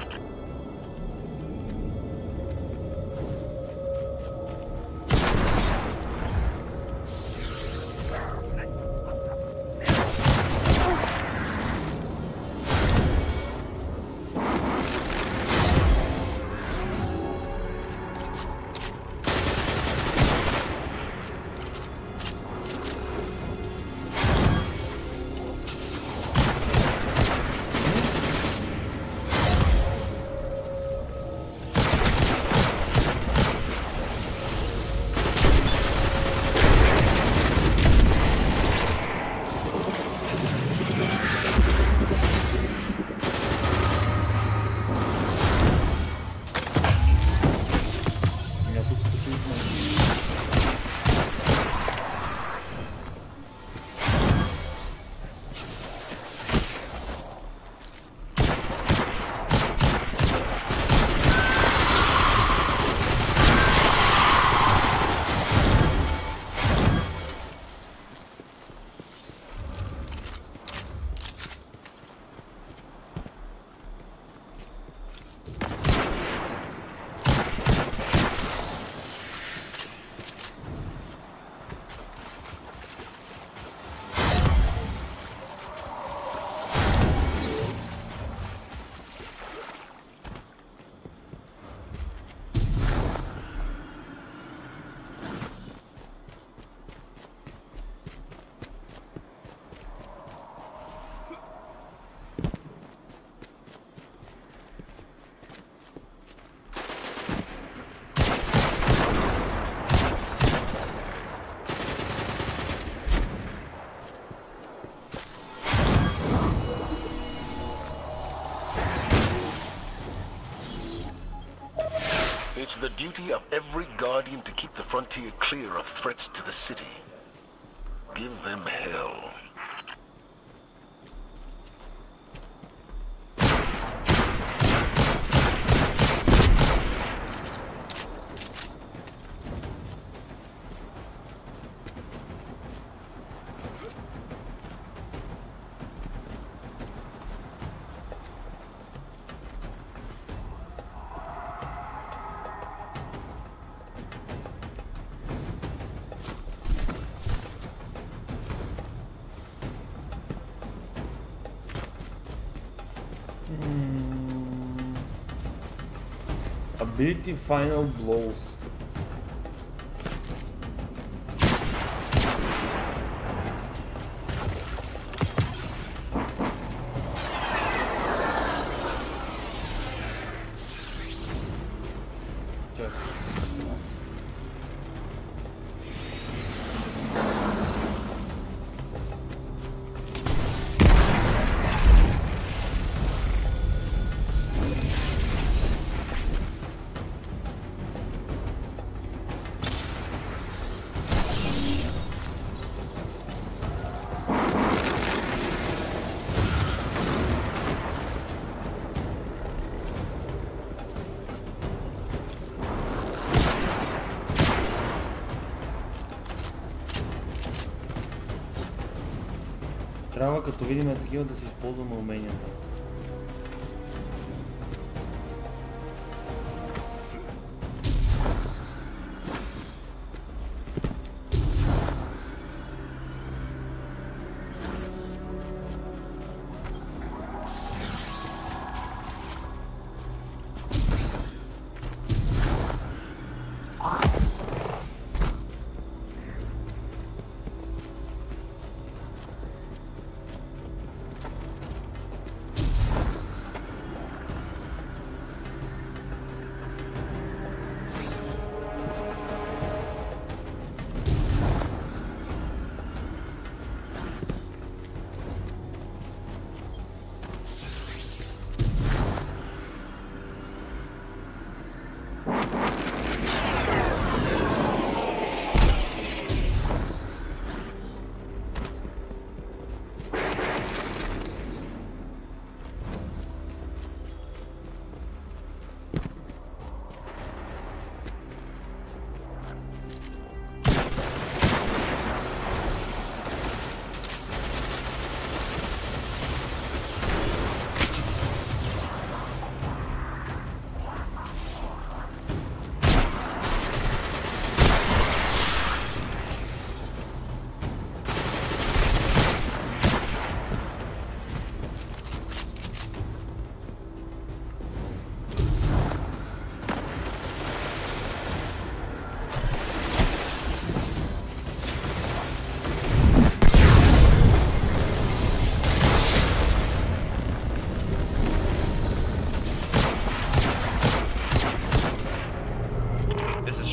It's the duty of every guardian to keep the frontier clear of threats to the city. Give them hell. Ability final blows. Трябва като видим такива да си използваме уменията.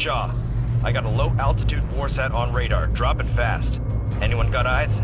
Shaw. I got a low-altitude warsat on radar, dropping fast. Anyone got eyes?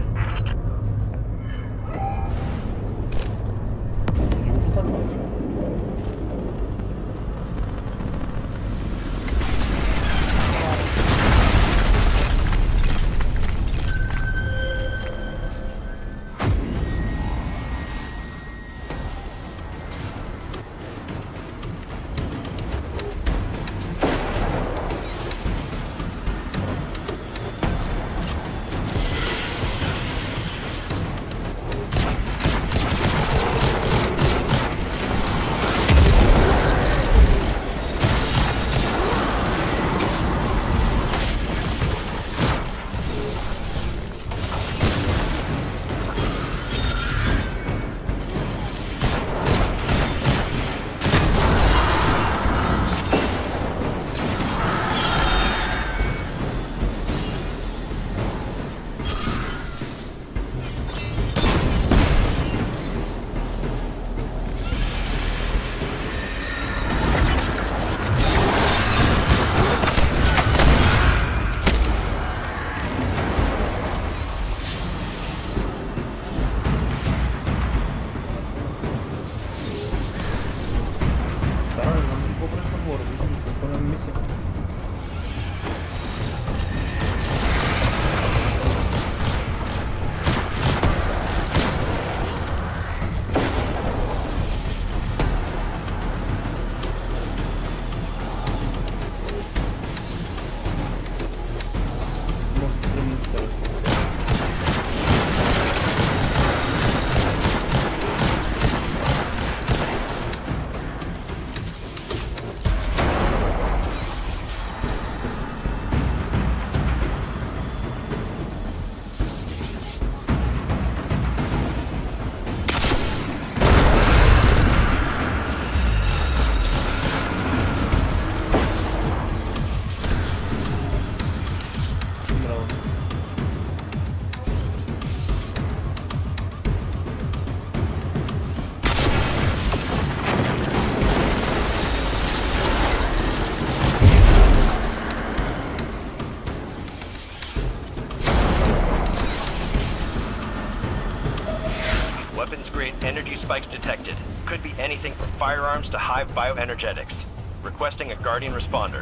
Energy spikes detected. Could be anything from firearms to hive bioenergetics. Requesting a Guardian responder.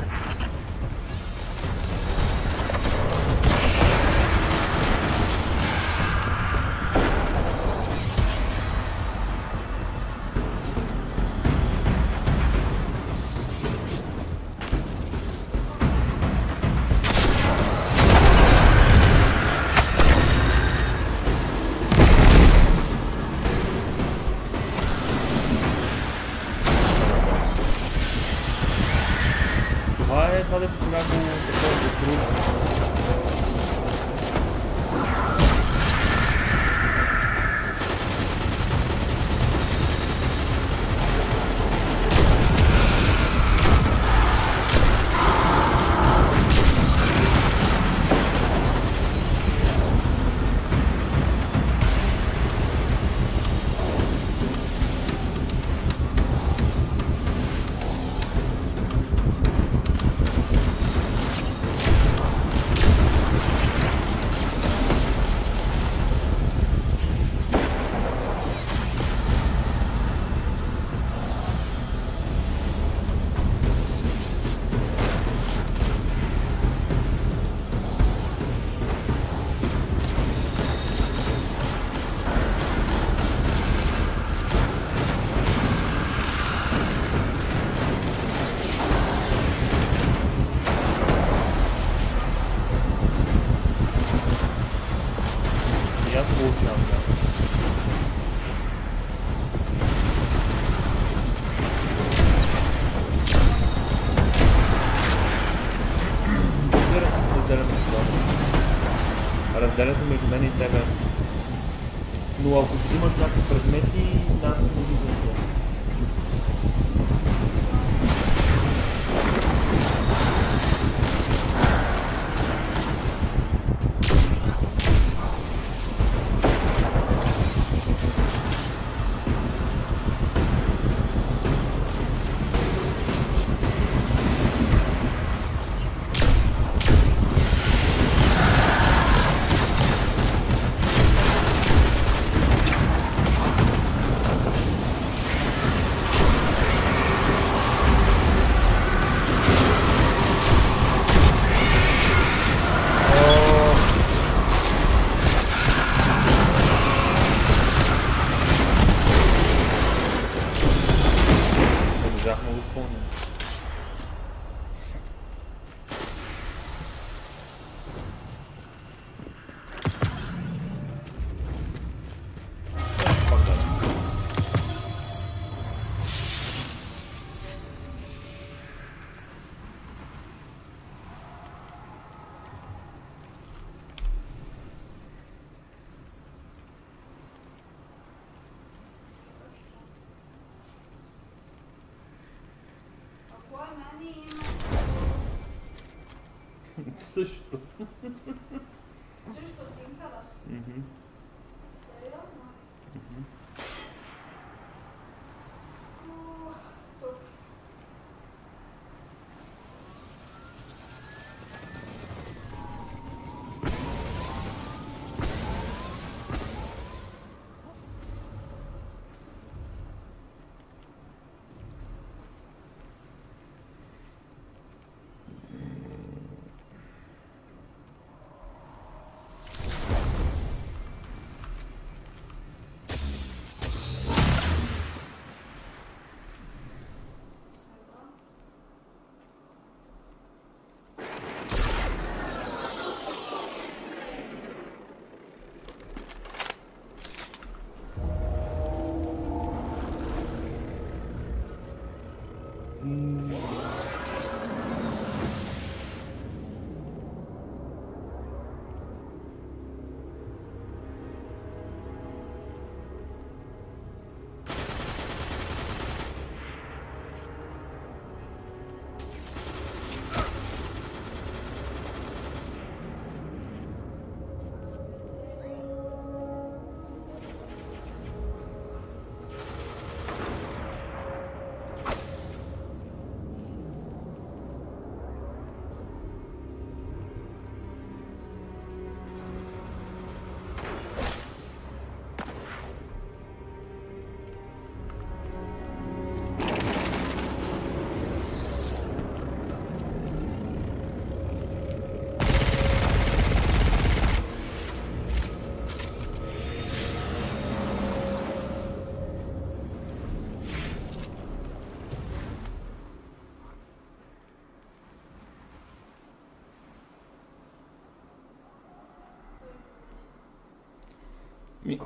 Pode pegar com o truque. Разделя се между мен и тебе. Но ако ти имаш някакви предмети, да се не виждам това. Същото. Също тинкаваш? Мгм. Сериозно? Мгм. О, тук. Ми...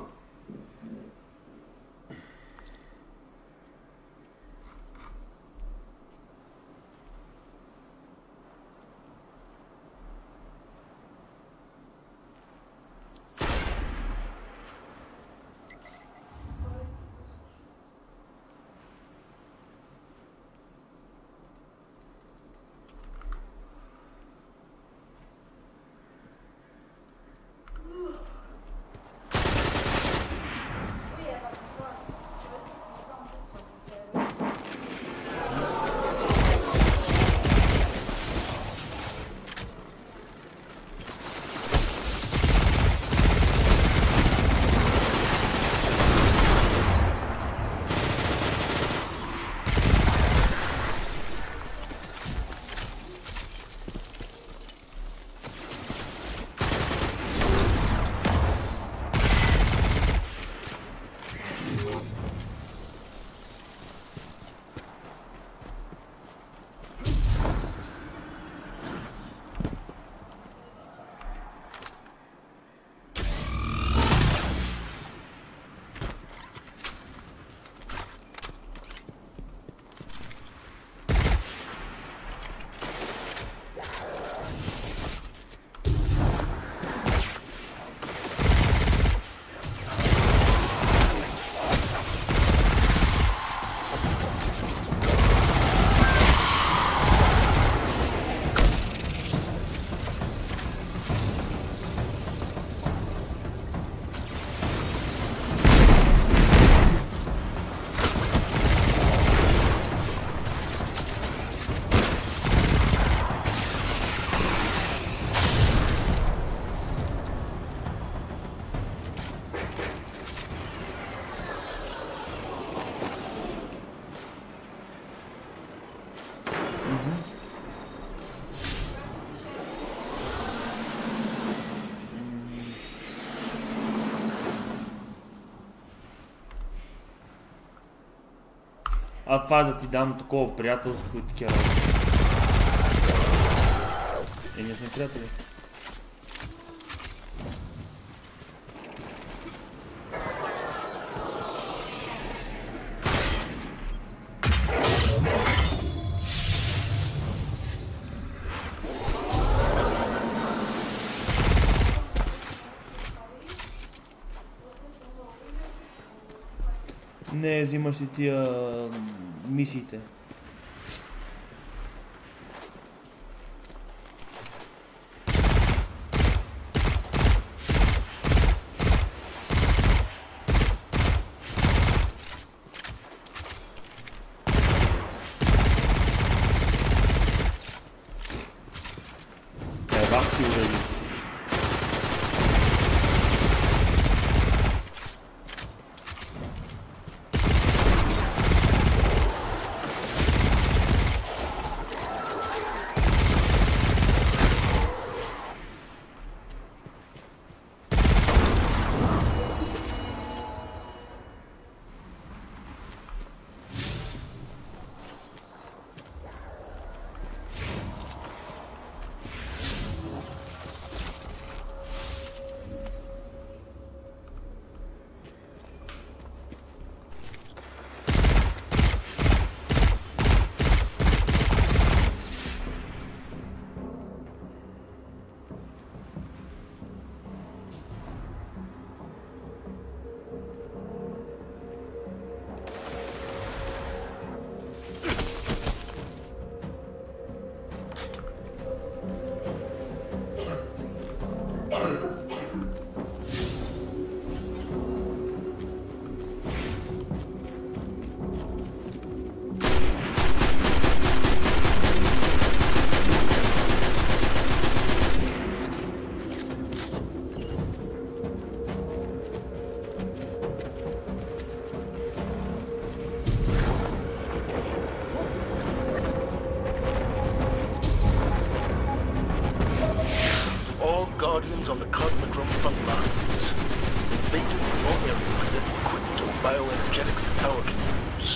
А това е да ти дам такова приятелство и такива. Е, ние сме приятели. Не, взимаш си тия мисиите. bioenergetics the tower can use.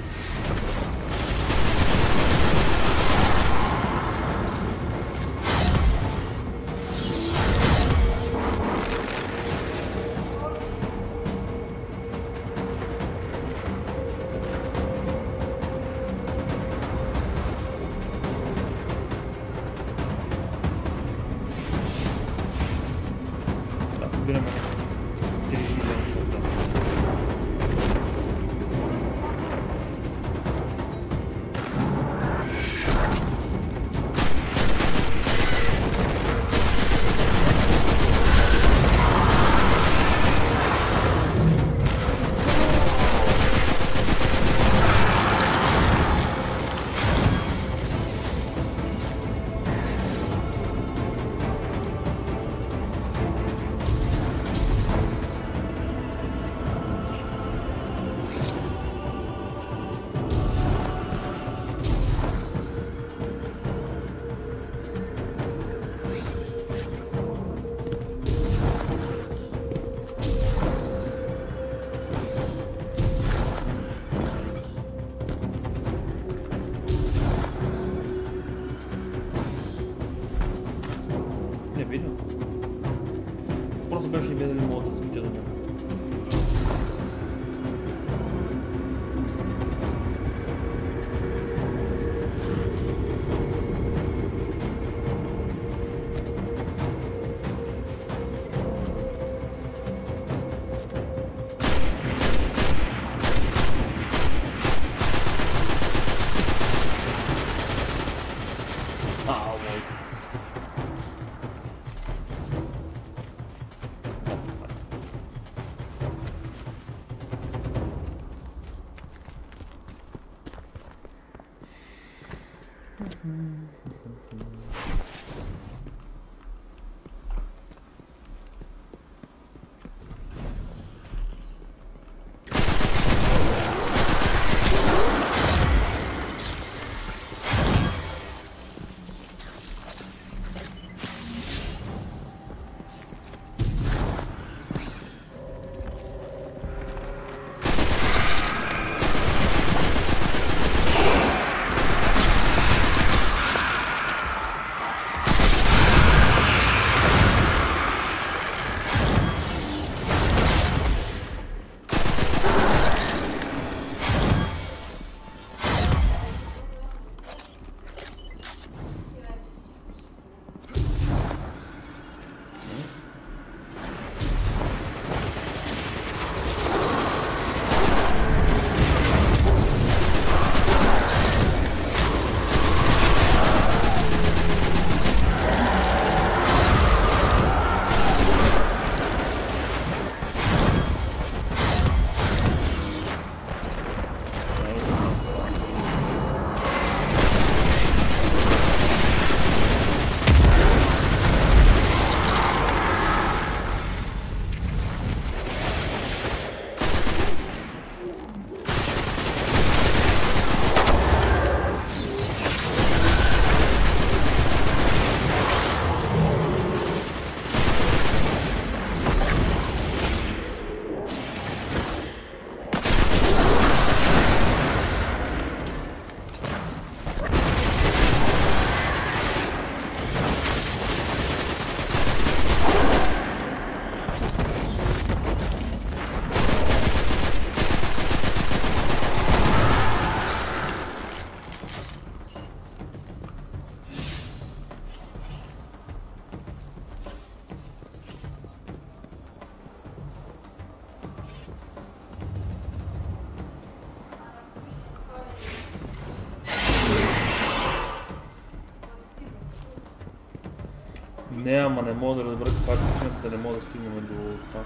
Не, ама не мога да разбера каква е причината да не мога да стигнем до това.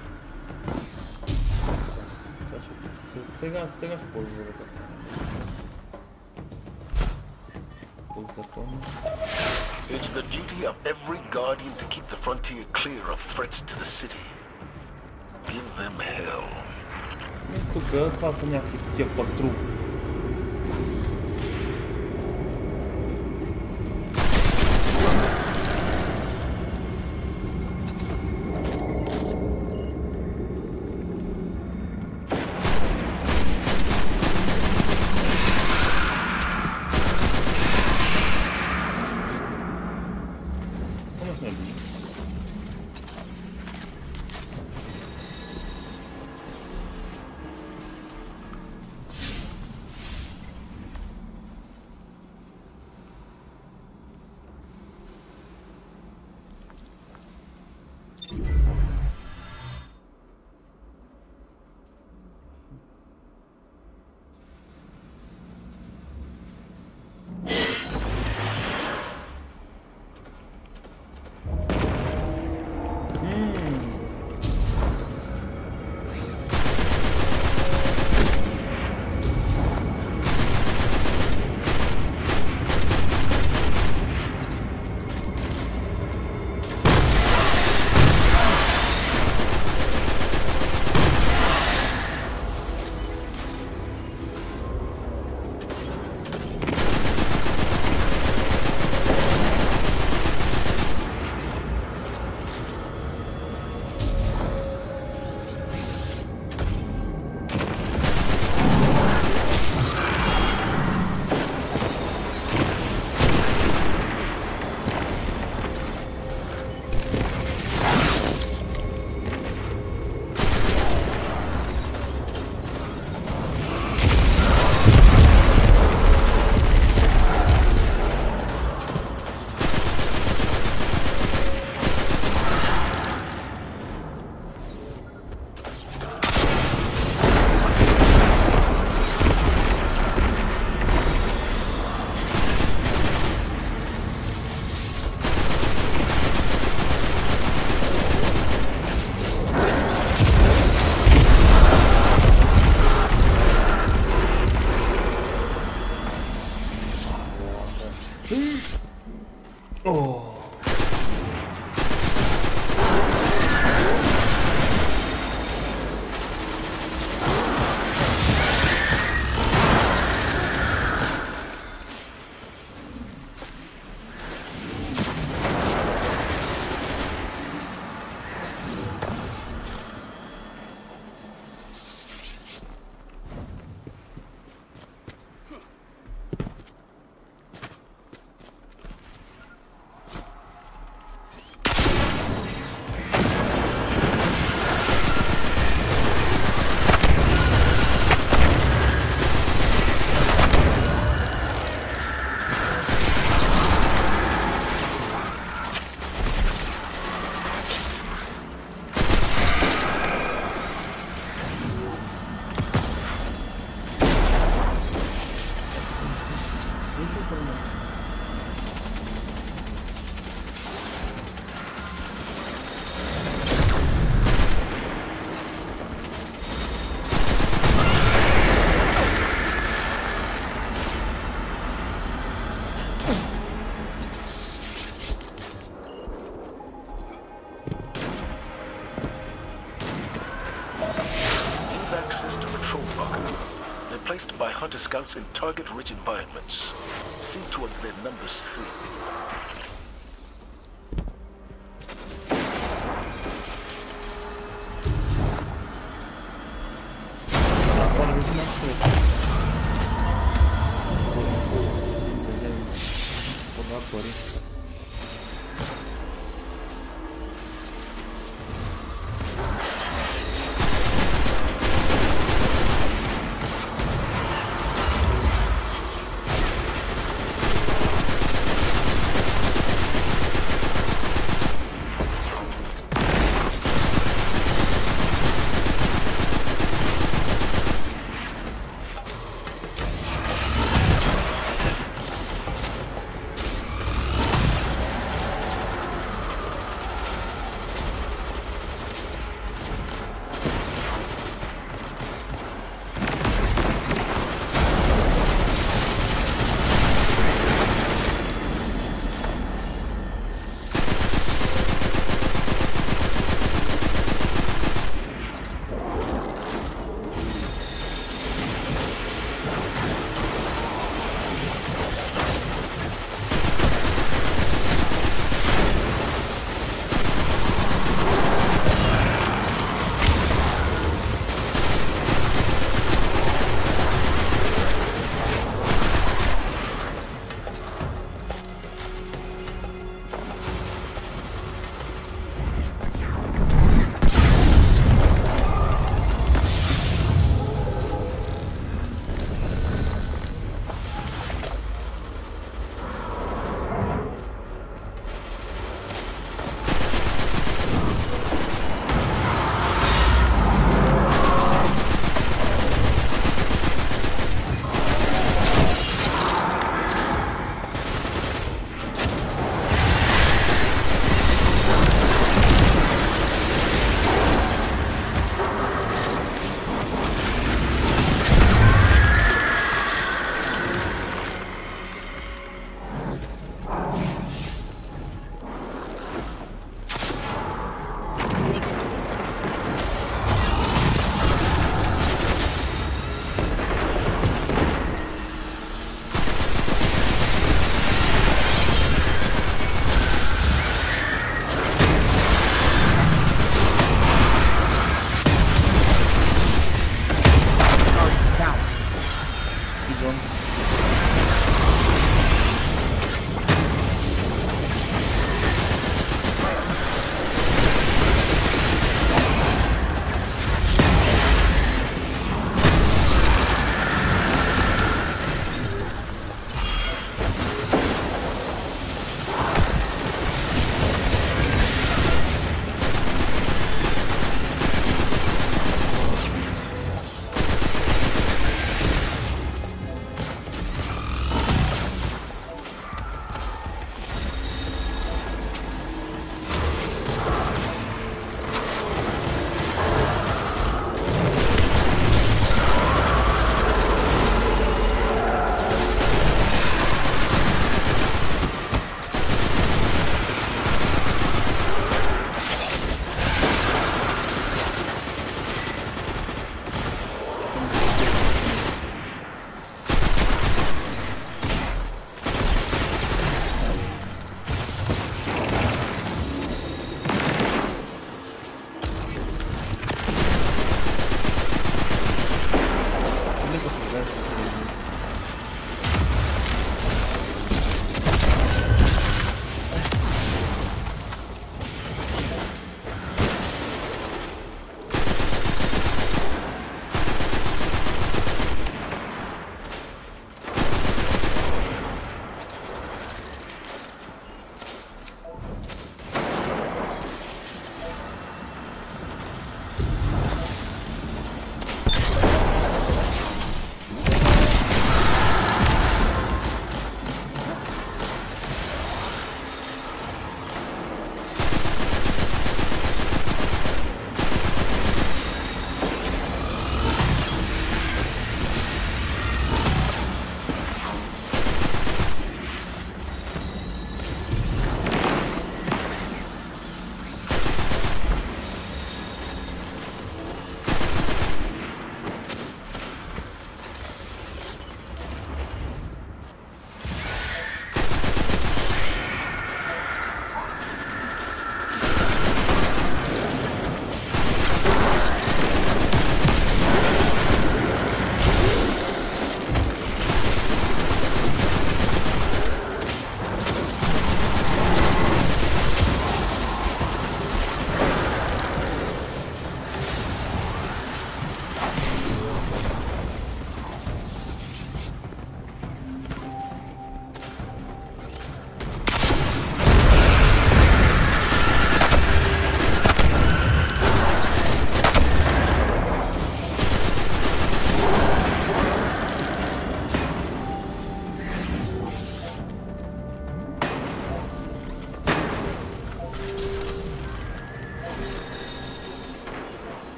Сега, сега ще ползвам ръката. Тук закон. It's the duty of every guardian to keep the frontier clear of threats to the city. Give them hell. Тук това са някакви такива патрули. consist of patrol marker. They're placed by hunter scouts in target-rich environments. See to it their numbers three.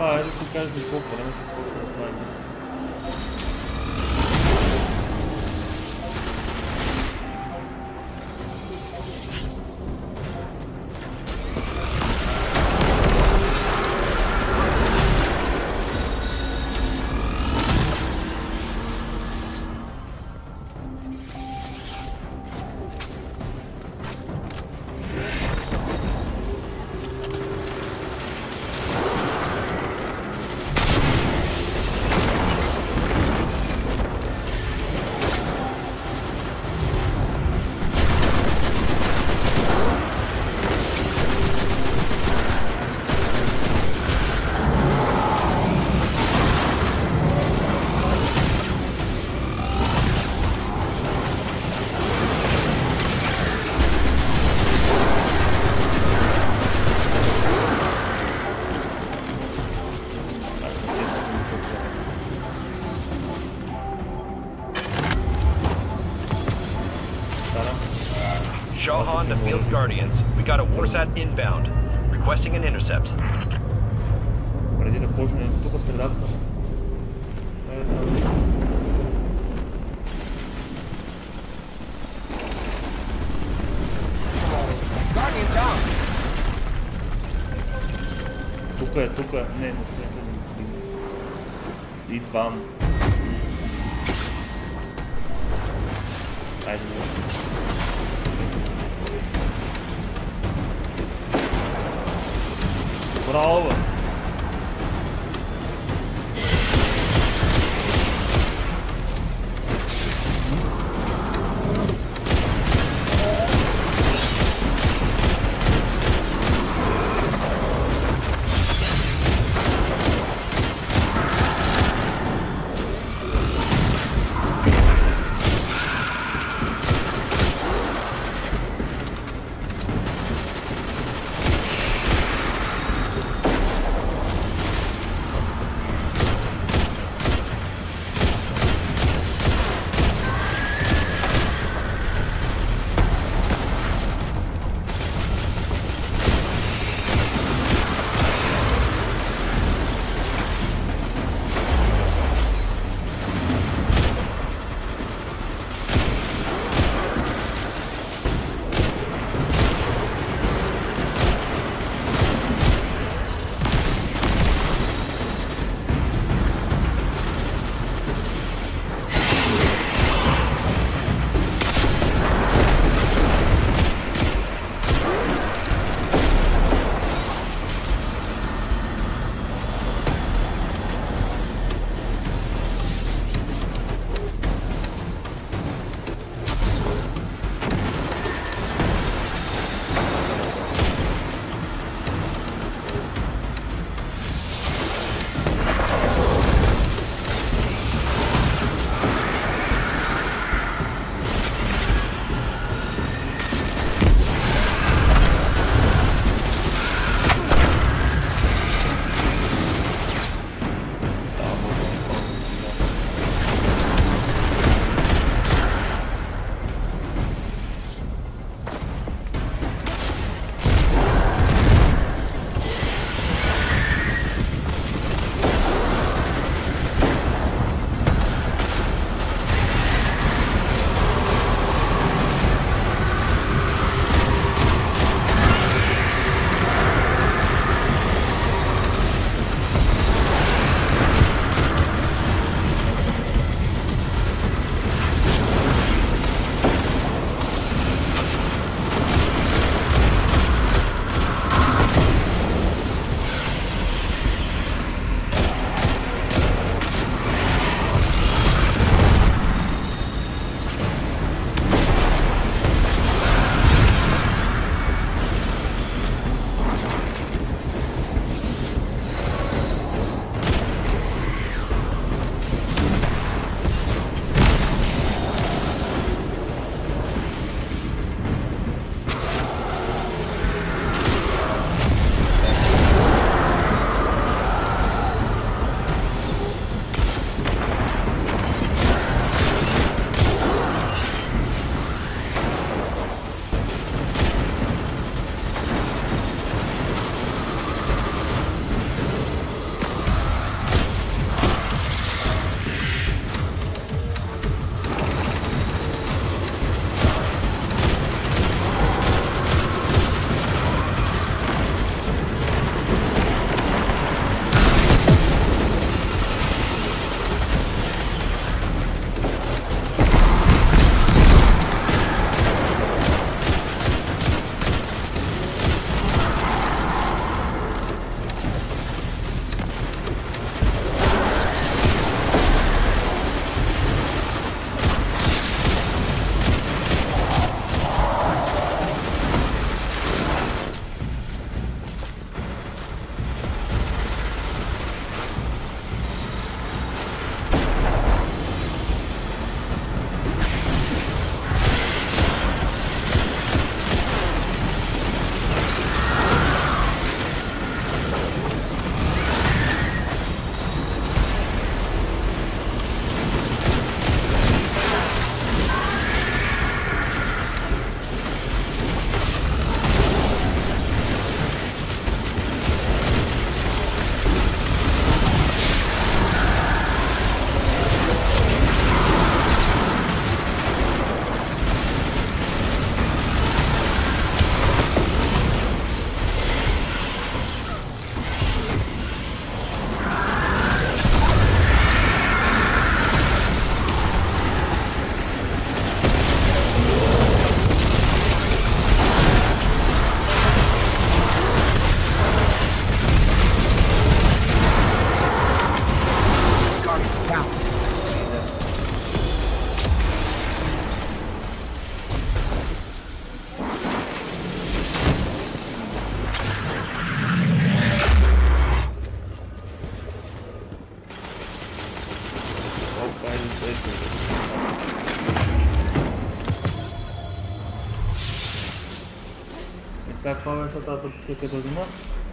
А, айде ти кажеш ли колко време ще почне да снимаме. Shahan to Field Guardians. We got a Warsat inbound. Requesting an intercept. Преди да почне тук в средата. Е, да. Тук е, тук е. Не, не сме. Идвам. Айде, не. Браво, бе! са тази тъпка като зима.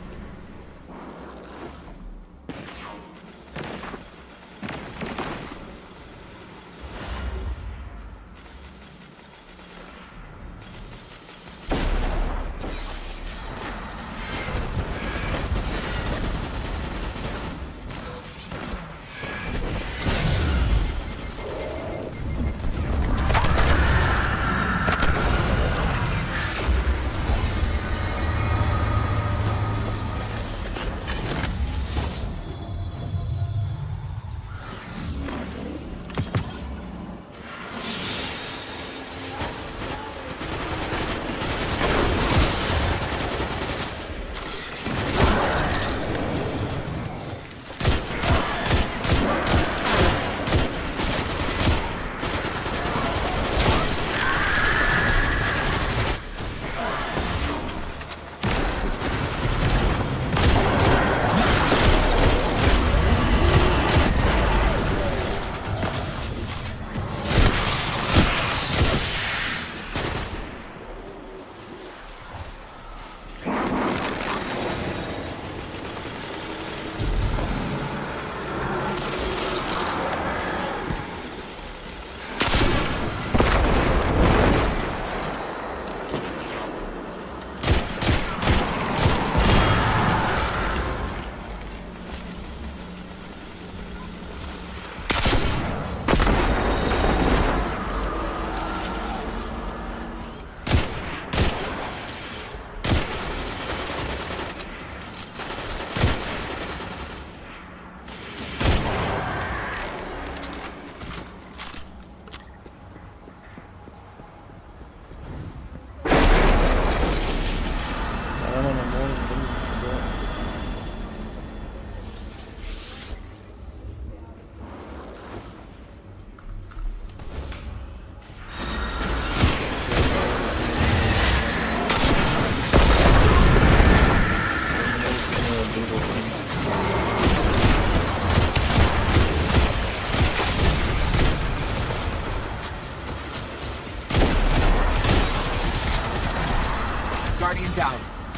Guardian down.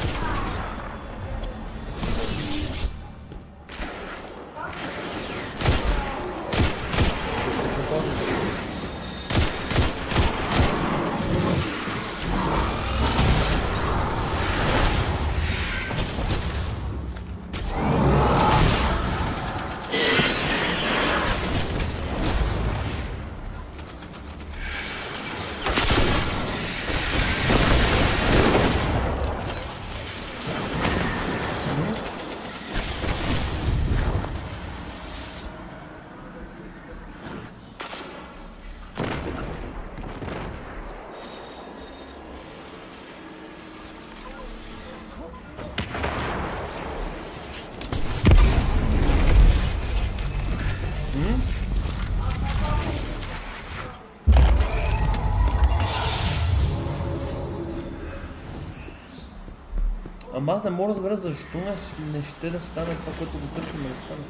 Ама аз не мога да разбера защо не, не ще да стане това, което го търсим да стане.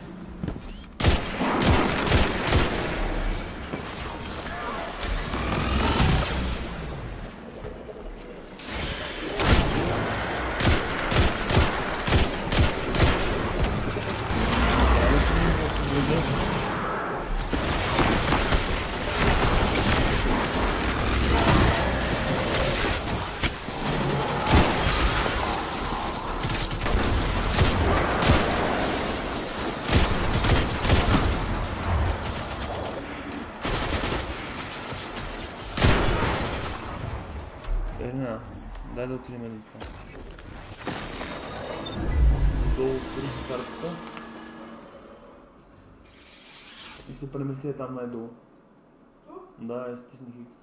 Дай да отидем до това. Долу открих картата. И се премести там най-долу. Да, е стисних X.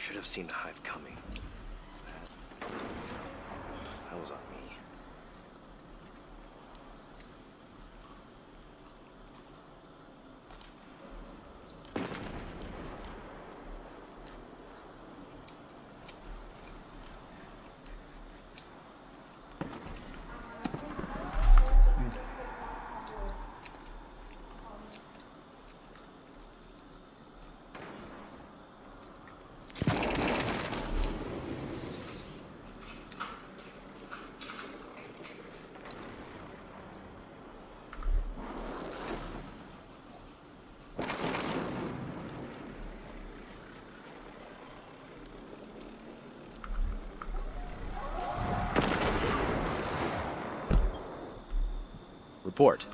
should have seen the hive coming. That, that was on me. Report.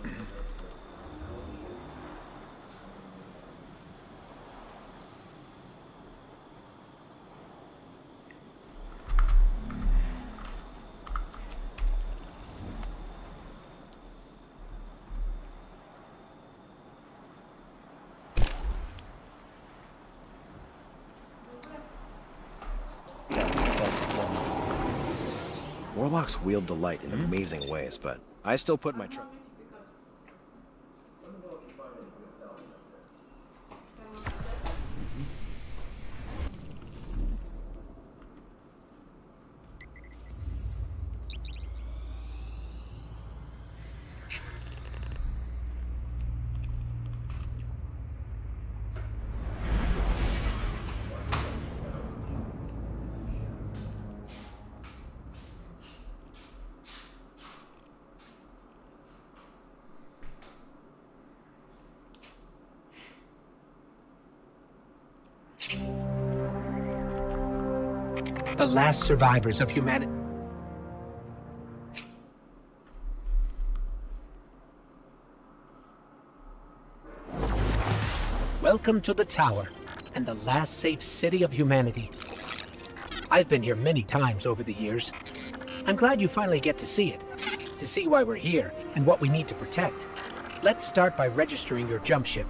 Warlocks wield the light in amazing ways, but I still put my trust. The last survivors of humanity. Welcome to the tower, and the last safe city of humanity. I've been here many times over the years. I'm glad you finally get to see it, to see why we're here and what we need to protect. Let's start by registering your jump ship.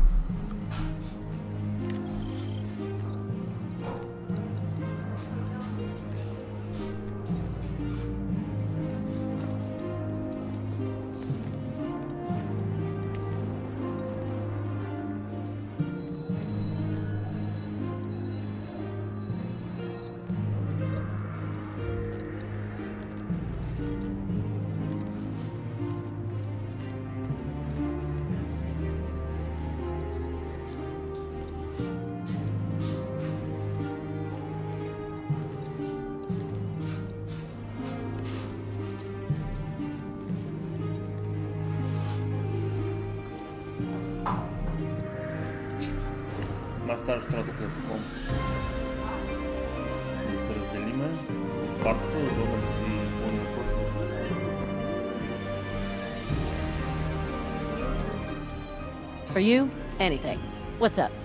Más tarde ще трябва да къде такова. Да се разделиме от партията, да дойдем да си изпълним въпроса. For you, anything. What's up?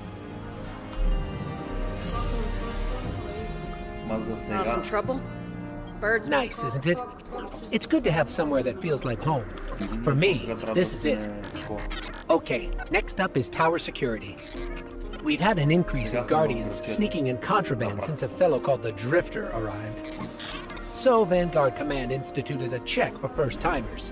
Маз за сега. Some trouble? Birds. Nice, isn't it? It's good to have somewhere that feels like home. For me, this is it. Okay, next up is tower security. We've had an increase in Guardians sneaking in contraband since a fellow called the Drifter arrived. So Vanguard Command instituted a check for first-timers.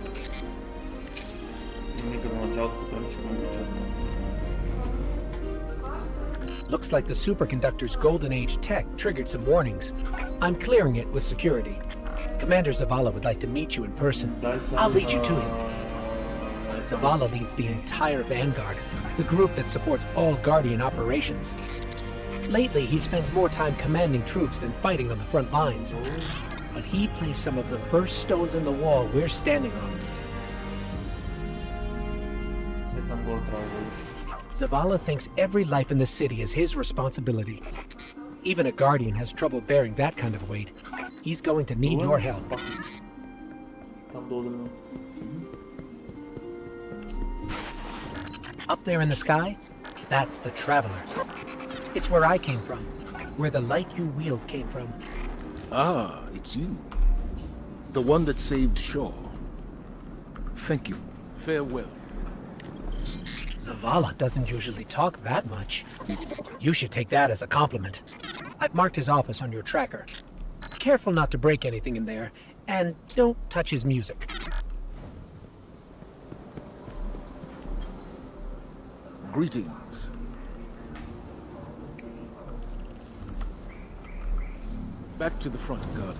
Looks like the superconductor's Golden Age tech triggered some warnings. I'm clearing it with security. Commander Zavala would like to meet you in person. I'll lead you to him. Zavala leads the entire Vanguard, the group that supports all Guardian operations. Lately, he spends more time commanding troops than fighting on the front lines. But he placed some of the first stones in the wall we're standing on. Zavala thinks every life in the city is his responsibility. Even a Guardian has trouble bearing that kind of weight. He's going to need your help. Up there in the sky, that's the Traveler. It's where I came from, where the light you wield came from. Ah, it's you. The one that saved Shaw. Thank you. Farewell. Zavala doesn't usually talk that much. You should take that as a compliment. I've marked his office on your tracker. Careful not to break anything in there, and don't touch his music. Greetings. Back to the front, Guardian.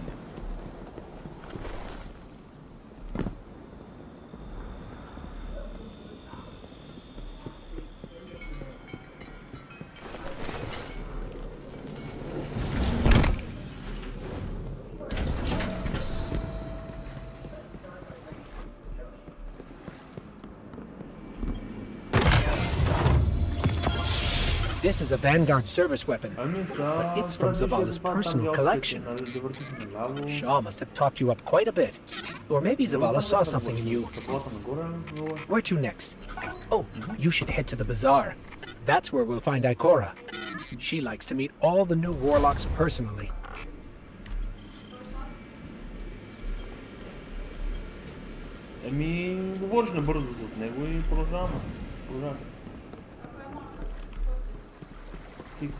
This is a Vanguard service weapon, but it's from Zavala's personal collection. Shaw must have talked you up quite a bit. Or maybe Zavala saw something in you. Where to next? Oh, you should head to the bazaar. That's where we'll find Ikora. She likes to meet all the new warlocks personally. Еми, говориш набързо с него и продължаваме. Продължаваш. Фикс.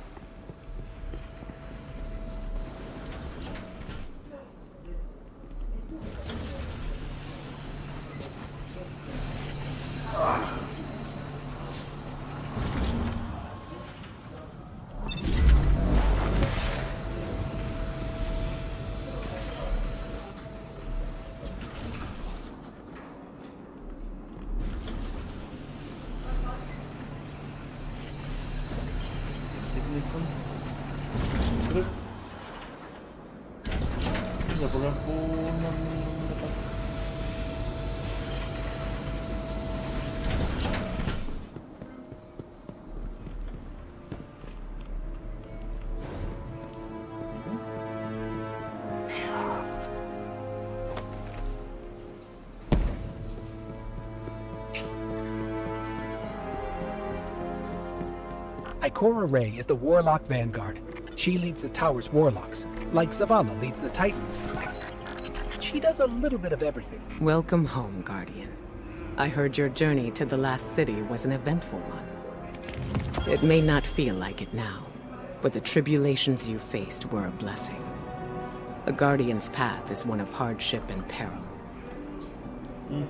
Ikora Ray is the Warlock Vanguard. She leads the tower's warlocks, like Zavala leads the Titans. She does a little bit of everything. Welcome home, Guardian. I heard your journey to the last city was an eventful one. It may not feel like it now, but the tribulations you faced were a blessing. A Guardian's path is one of hardship and peril. Mm.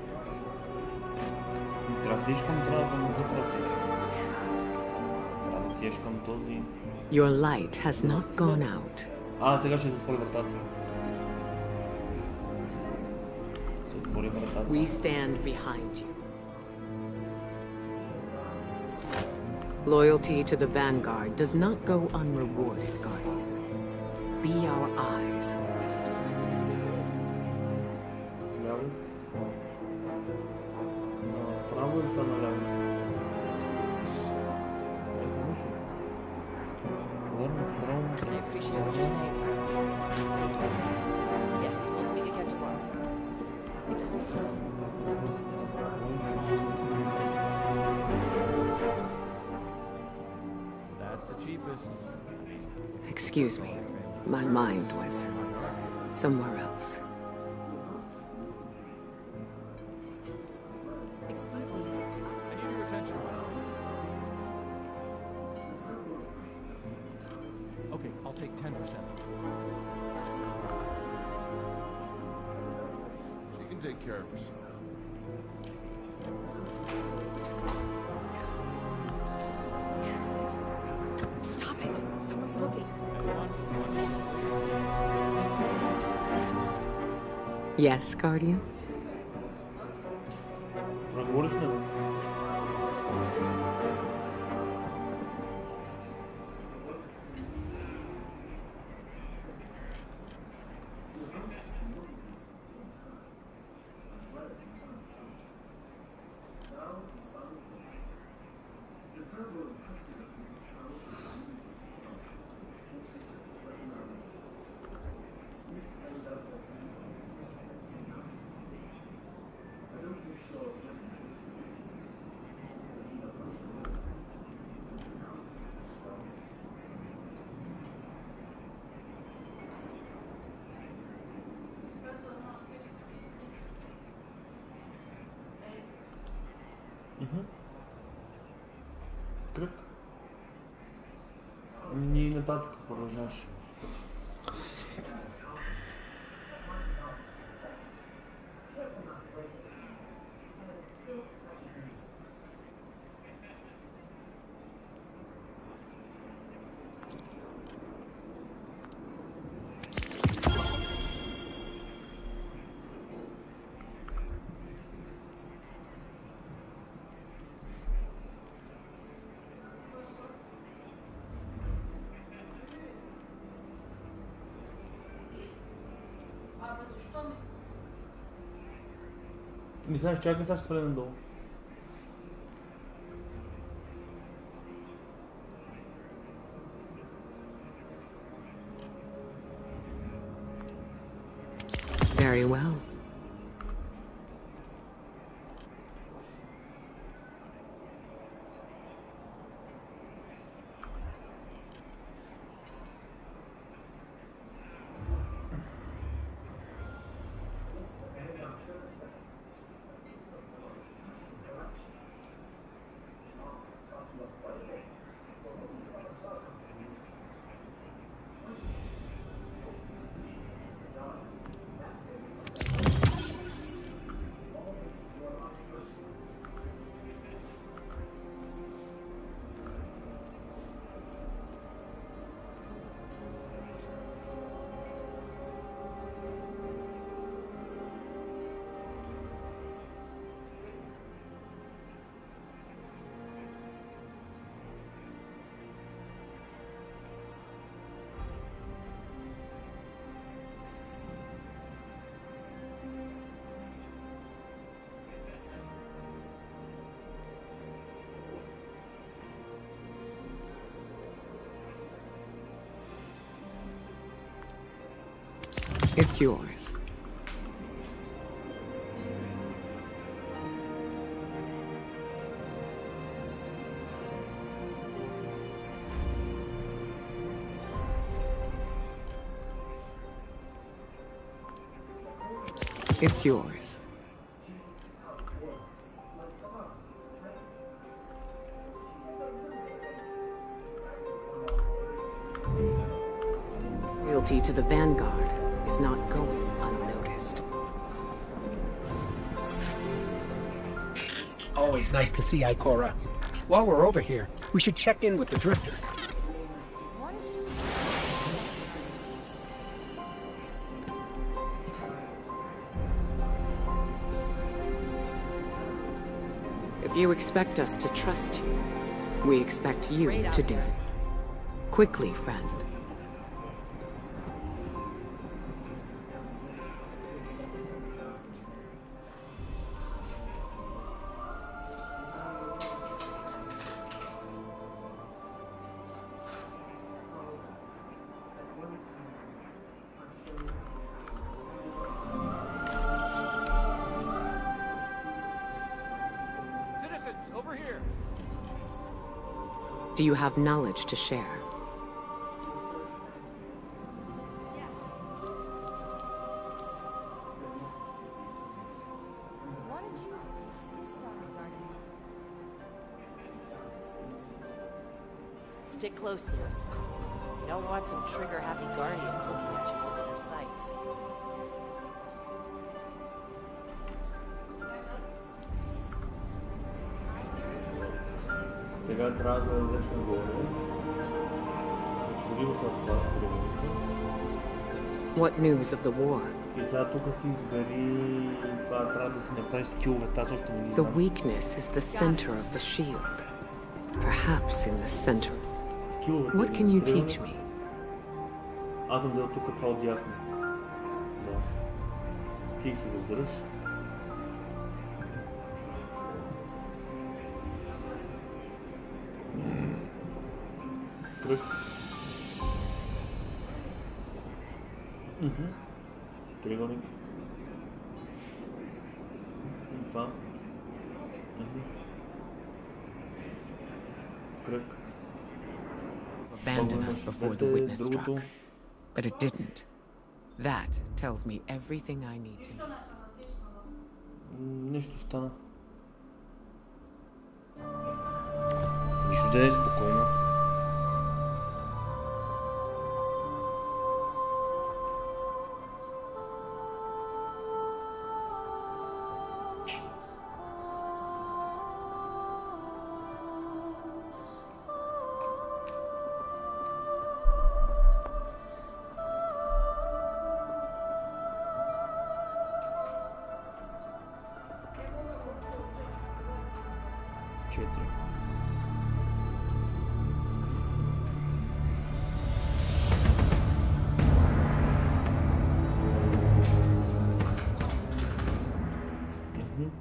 Your light has not gone out. А, сега ще затвори вратата. Се отвори вратата. We stand behind you. Loyalty to the Vanguard does not go unrewarded, Guardian. Be our eyes. Ляво. Право или са наляво? I appreciate what you're saying. Yes, we'll speak again tomorrow. That's the cheapest. Excuse me. My mind was somewhere else. Excuse me. I need your attention. Okay, I'll take ten percent. She can take care of herself. Stop it. Someone's looking. Yes, Guardian? Говориш ли? Mhm. Кръг. Ние нататък продължаваш. Не знаеш, чакай, сега ще сваля надолу. Very well. It's yours. It's yours. Loyalty to the Vanguard is not going unnoticed. Always nice to see Ikora. While we're over here, we should check in with the Drifter. If you expect us to trust you, we expect you to do it. Quickly, friend. Do you have knowledge to share? Stick close to us. You don't want some trigger-happy guardians looking at you from their sights. Сега трябва да дадеш нагоре. Отвори го са това стрелянето. What news of the war? И сега тук си избери... Това трябва да си направиш скиловете, аз още не ги знам. The weakness is the center of the shield. Perhaps in the center. What can you teach me? Аз съм дал тук това отдясно. Да. Хик се въздържаш. Кръг. Мхм. Триъгълник. И това. Мхм. Кръг. Abandon us before the witness struck. But it didn't. That tells me everything I need to know. Нищо стана. Нищо да е спокойно. четири. Мгм.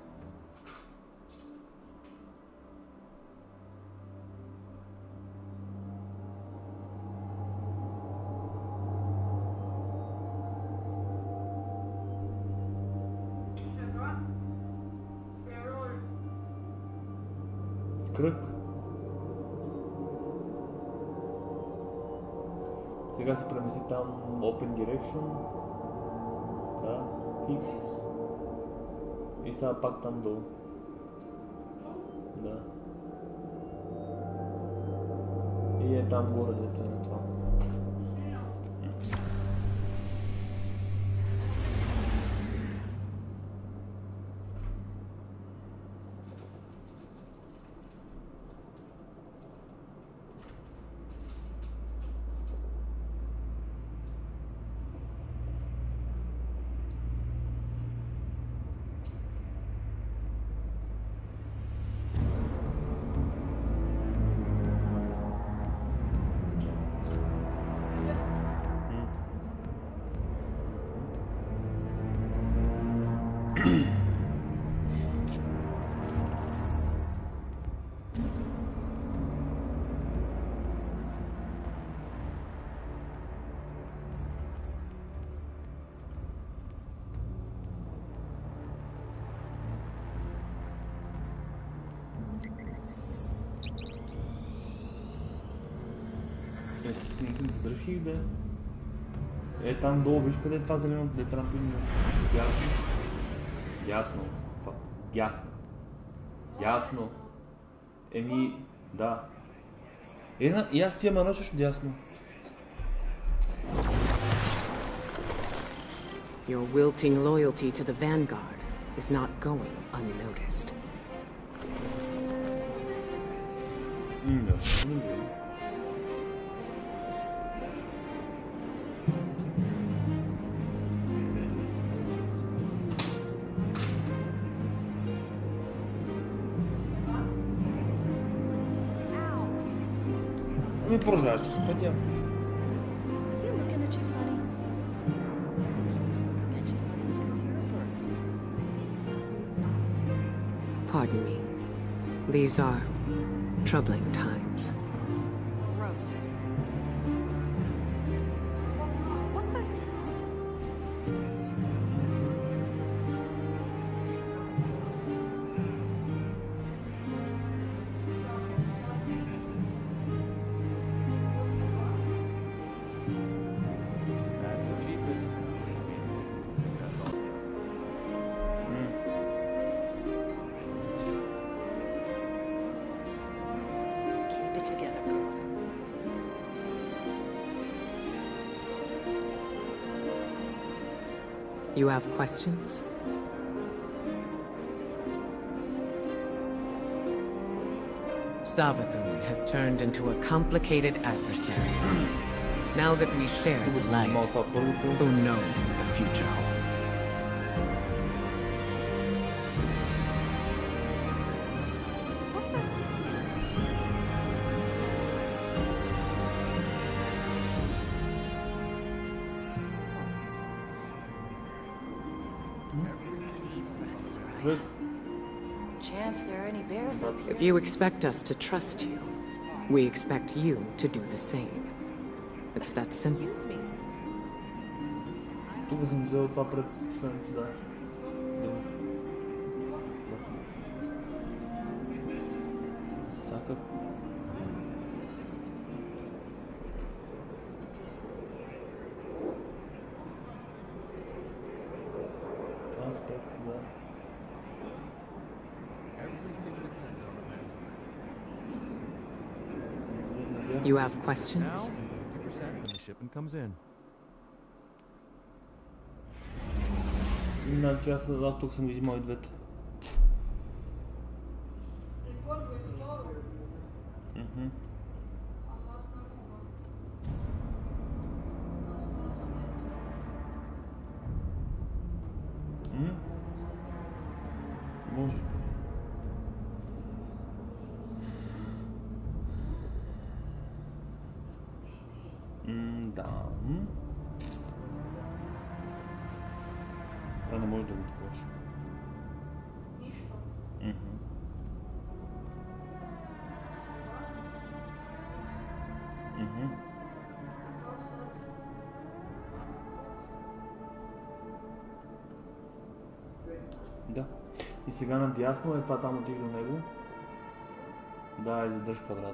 Кръг. Сега се премести там Open Direction. Да, X. И сега пак там долу. Да. И е там горе, дето е това. Дръжи да. Е там долу, виж къде е това зеленото, де трамплин. Дясно. Дясно. Дясно. Дясно. Еми, да. Е, и аз тия ме също дясно. Your wilting loyalty to the Vanguard is not going unnoticed. No, no. Ми продължавате с пътя. Pardon me. These are troubling times. Gross. What the? That's the cheapest. That's all. Keep it together, girl. You have questions? Savathun has turned into a complicated adversary. Now that we share the light, who knows what the future holds? Chance there are any bears up here? If you expect us to trust you, we expect you to do the same. It's that simple. Excuse me. Тук съм взел това пред последното, да. Сака. Транспорт, да. You have questions? fifty percent when the shipment comes in. Значи аз, аз тук съм изимал и двете. Мгм. М? Може. Да. Това не може да го такуваш. Нищо. Мгм. Мгм. Да. И сега надясно е това, там отих до него. Да, и задърж квадрат.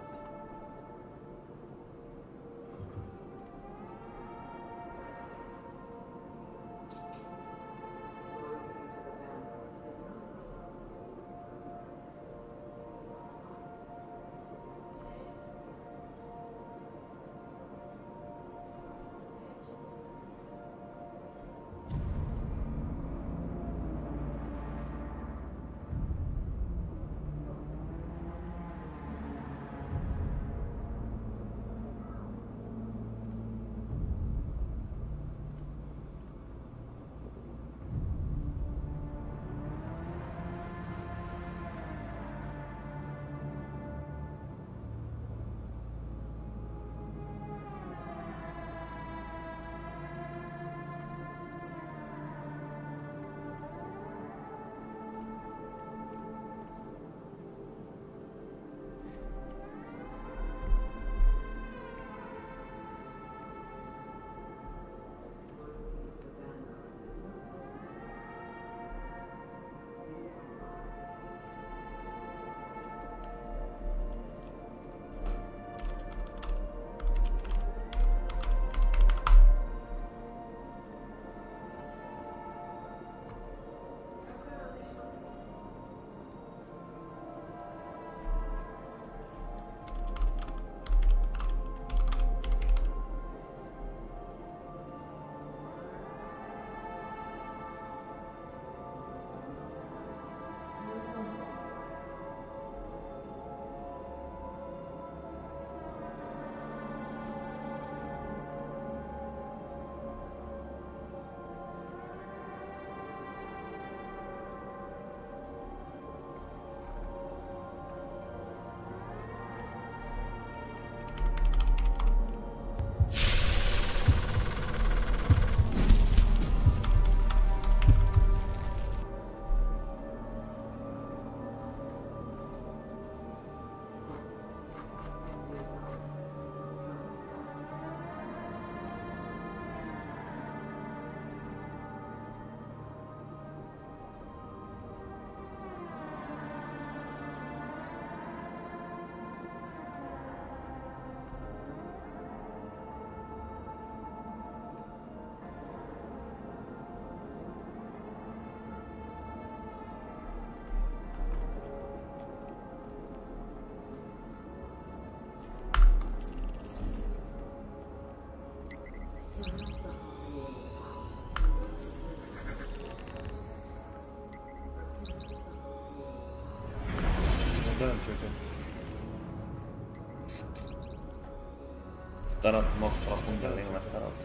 Старат много трапунда ли има старат?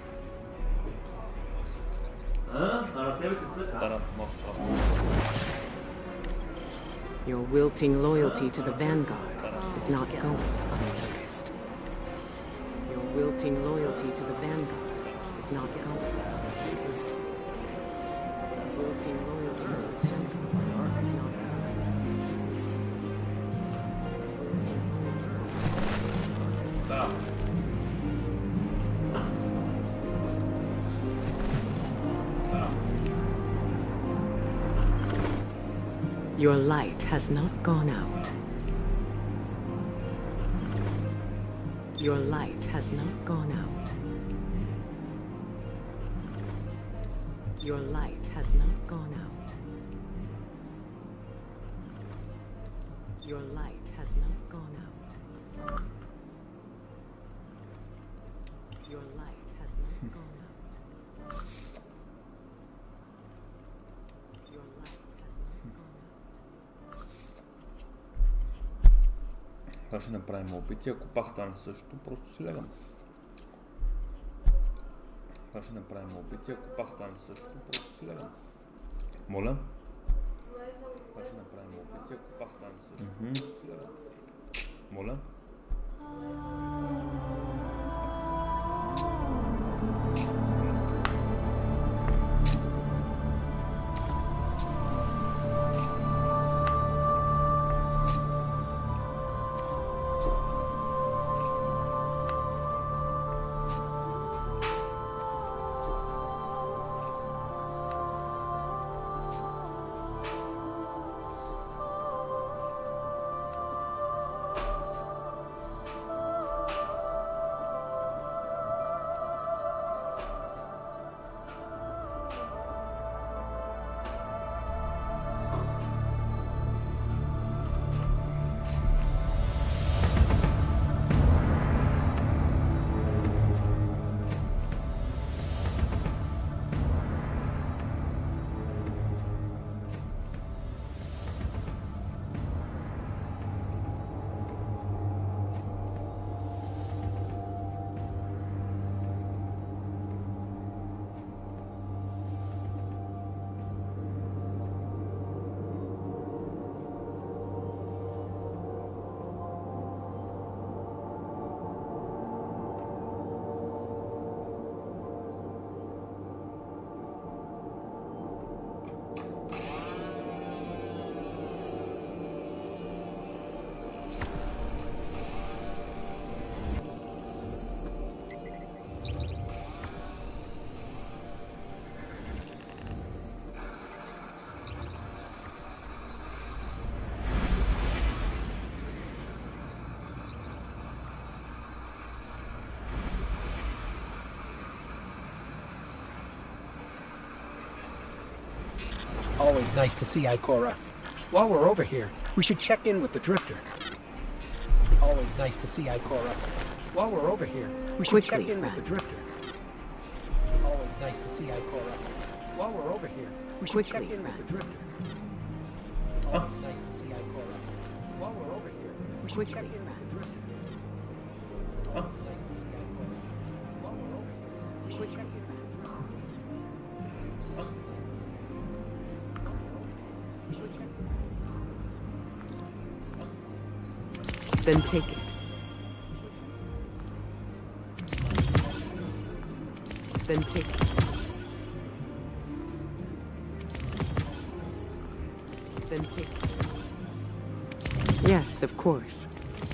А? А на тебе ти цъка? Старат много трапунда. Your wilting loyalty to the Vanguard is not going unnoticed. Your wilting loyalty to the Vanguard is not going unnoticed. Wilting loyalty to the Vanguard is not going unnoticed. Да. Your light has not gone out. Your light has not gone out. Your light has not gone out. Your light has not gone out. Your light has not gone out. Your light has not gone out. Това ще направим опити, ако пак стане също, просто си легам. Това ще направим опити, ако пак стане също, просто си легам. Моля? Това ще направим опити, ако пак стане също, просто си легам. Моля? Always nice to see Ikora. While we're over here, we should check in with the Drifter. Always nice to see Ikora. While we're over here, we should Quickly, check in friend. with the Drifter. Always nice to see Ikora. While we're over here, we should Quickly, check in friend. with the Drifter. Always nice to see Ikora. While we're over here, we should Quickly, check in with friend. the Drifter. Always nice to see Ikora. While we're over here, we should check in with the Drifter. Then take it. Then take it. Then take it. Yes, of course.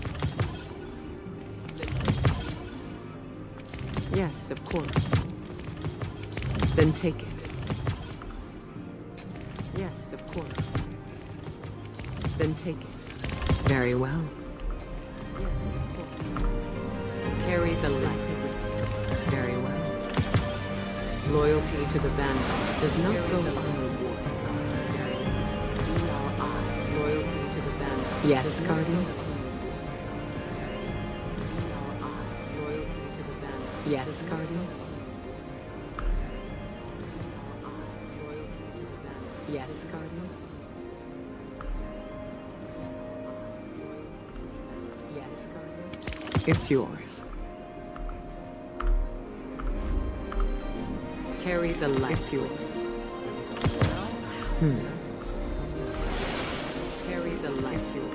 Yes, of course. Then take it. Yes, of course. Then take it. Very well. Yes, of course. Carry the light with you. Very well. Loyalty to the Vanguard does not go unrewarded. Be our eyes. Loyalty to the Vanguard. Yes, Guardian. Be our eyes. Loyalty to the Vanguard. Yes, Guardian. Loyalty to the Vanguard. Yes, Guardian. Yes, Guardian. It's yours. Carry the light. It's yours. Hmm. Carry the light. It's yours.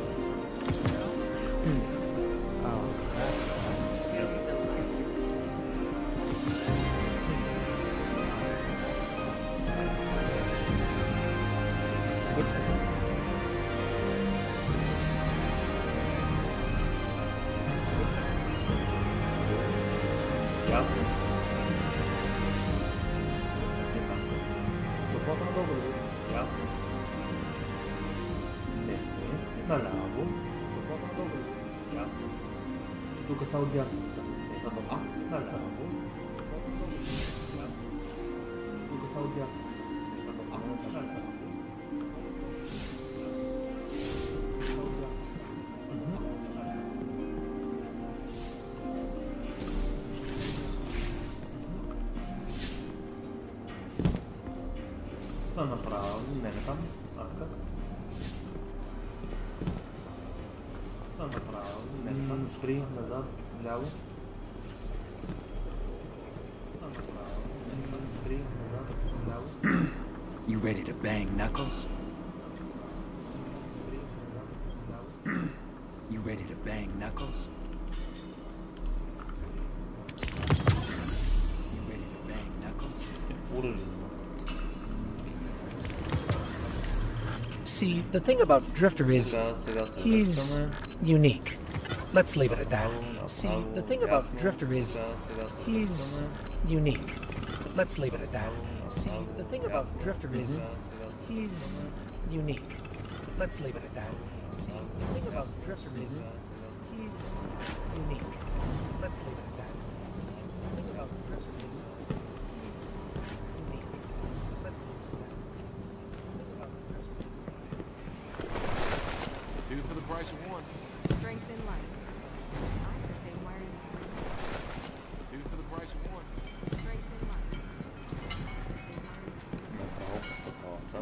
Hmm. Oh, that's Carry the light. It's yours. ясно. Не там. Стопото надолу да видим. Ясно. Не, не. Наляво. Стопото надолу да видим. Ясно. Тук става дясно. Не, надолу. А, наляво. Ясно. Тук става дясно. Не, надолу. А, наляво. Направо, не не там, а така. Това направо, не не там, три, назад, ляво. Това направо, не не там, три, назад, ляво. You ready to bang knuckles? Три, назад, ляво. You ready to bang knuckles? You ready to bang knuckles? Оръжие. See, the thing about Drifter is, Сега, сега се he's връщаме. unique. Let's leave it at that. Направо, See, the thing направо, about ясно. Drifter is, Сега, сега се he's връщаме. unique. Let's leave it at that. See, the thing about ясно. Drifter is, Сега, сега се he's unique. Let's leave it at that. See, the thing about Drifter is, he's unique. Let's leave it at that. See, the thing about Drifter is, he's unique. Let's leave it at that. See, the thing about Drifter is, Two for the price of one. Strength in light. I heard they wired Two for the price of one. strength in light. Направо по стъклата.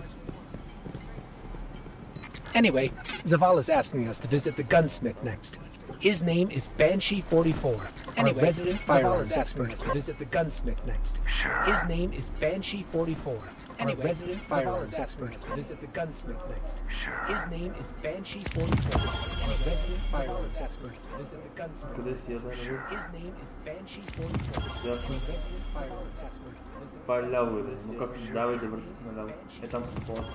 Anyway, Zavala's asking us to visit the gunsmith next. His name is Banshee forty-four, anyway, our resident firearms expert. To visit the gunsmith next. Sure. His name is Banshee forty-four, anyway, our resident firearms expert. To visit the gunsmith next. Sure. His name is Banshee forty-four, anyway, resident firearms expert. To visit the gunsmith. Къде си яда, нали? His name is Banshee forty-four, Ясно. resident firearms expert. To visit Това е ляво иде, но как ще давай да върти си наляво? Е там са по-ясно.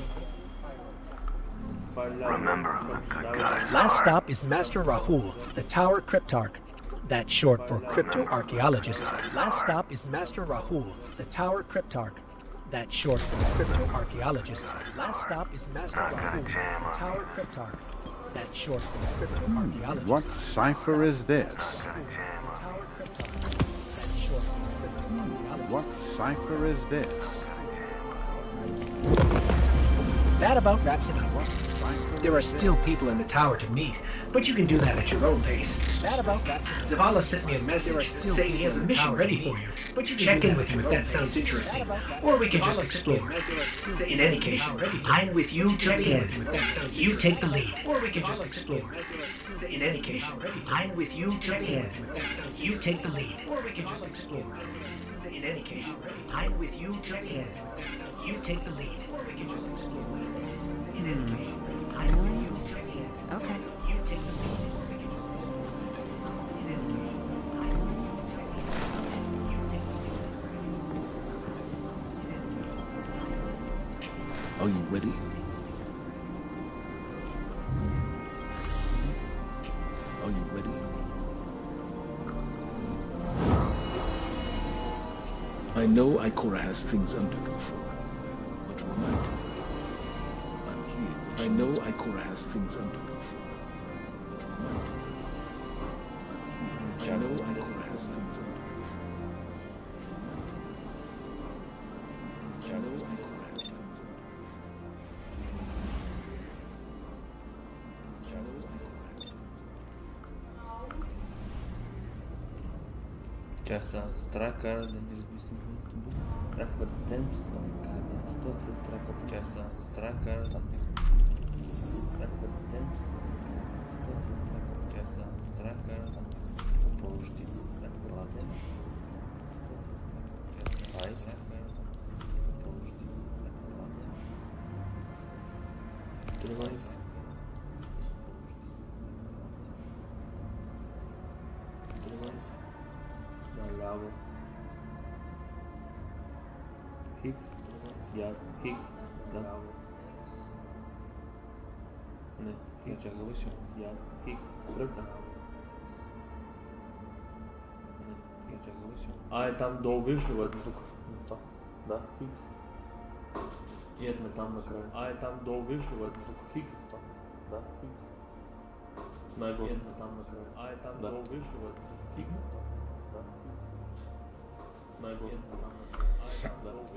Това е ляво. Remember who the good guys Last are. stop is Master Rahul, the Tower Cryptarch. That's short for crypto-archaeologist. Last stop is Master Rahul, the Tower Cryptarch. That's short for crypto-archaeologist. Last stop is Master Rahul, the Tower Cryptarch. That's short for crypto-archaeologist. What cipher is this? The Tower Cryptarch. That's short for crypto-archaeologist. What cipher is this? That about wraps it up. There are still people in the tower to meet, but you can do that at your own pace. That about wraps it up. Zavala sent me a message saying he has a mission ready for you. But you check in with you if that sounds interesting. Or we can just explore. In any case, I'm with you till the end. You take the lead. Or we can just explore. In any case, I'm with you till the end. You take the lead. Or we can just explore. In any case, I'm with you till the end. You take the lead. Or we can just explore. In any case, I'm with you till the end. Okay. You take the lead. Or we can just in any case, I'm with you till the end. You take the lead. Are you ready? Are you ready? I know Ikora has things under control, but remember, I'm here. I know Ikora has things under control, but remember, I'm here. I know Ikora has things under control, but remember, I know Ikora has things under control. I know Ikora has things under control. Casa Straka, dangerous beast in the book. Track with attempts of Guardian stocks as track of Casa Straka, something. Track with attempts of Guardian stocks as track of Casa Straka, something. Opposed in track with attempts. Stocks as track of Casa Straka, opposed in track with attempts. Otherwise, otherwise. Lava. Higgs? Yes, Higgs. Да. Не, я чакам више. Yes, Higgs. Правда? Не, я чакам више. А е там долу вижу, е тук. Да, Higgs. И ето там накрая. А е там долу вижу, е тук. Higgs. Да, Higgs. Най-горе. Ето там накрая. А е там долу вижу, е тук. Higgs. Да. Най-горе. Да.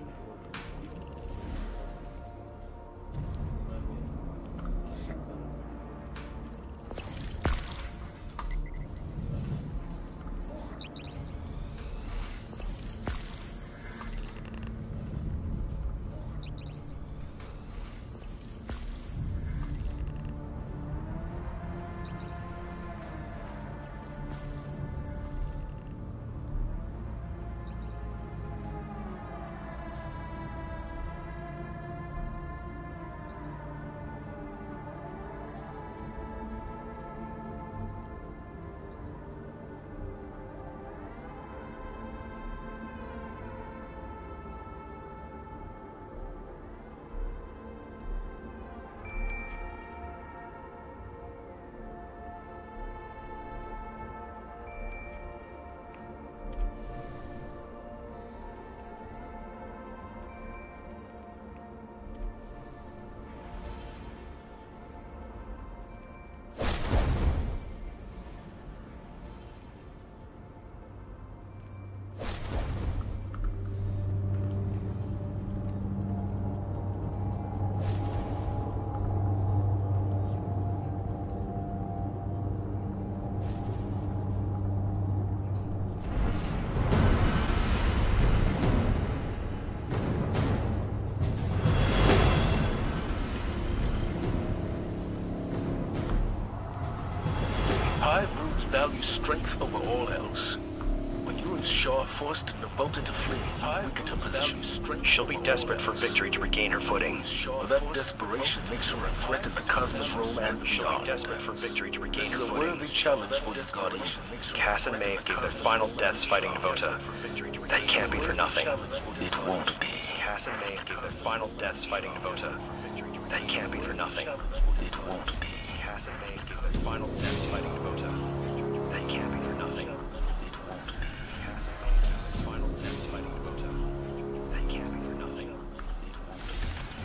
Value strength over all else. When you and Shaw forced Navolta to flee, you weakened her position. She'll be desperate for victory to regain her footing. Well, that desperation makes her a threat in the Cosmodrome and She'll be beyond. desperate for victory to regain This her is a footing. worthy challenge for the Guardian. Cass and Maeve gave their final deaths fighting Navota. That can't be for nothing. It won't be. Cass and Maeve gave their final deaths fighting Navota. That can't be for nothing. It won't be. Cass and Maeve gave their final deaths fighting Navota. That can't be for nothing. It won't be. Cass and Maeve gave their final deaths fighting Navota. That can't be for nothing. It won't be.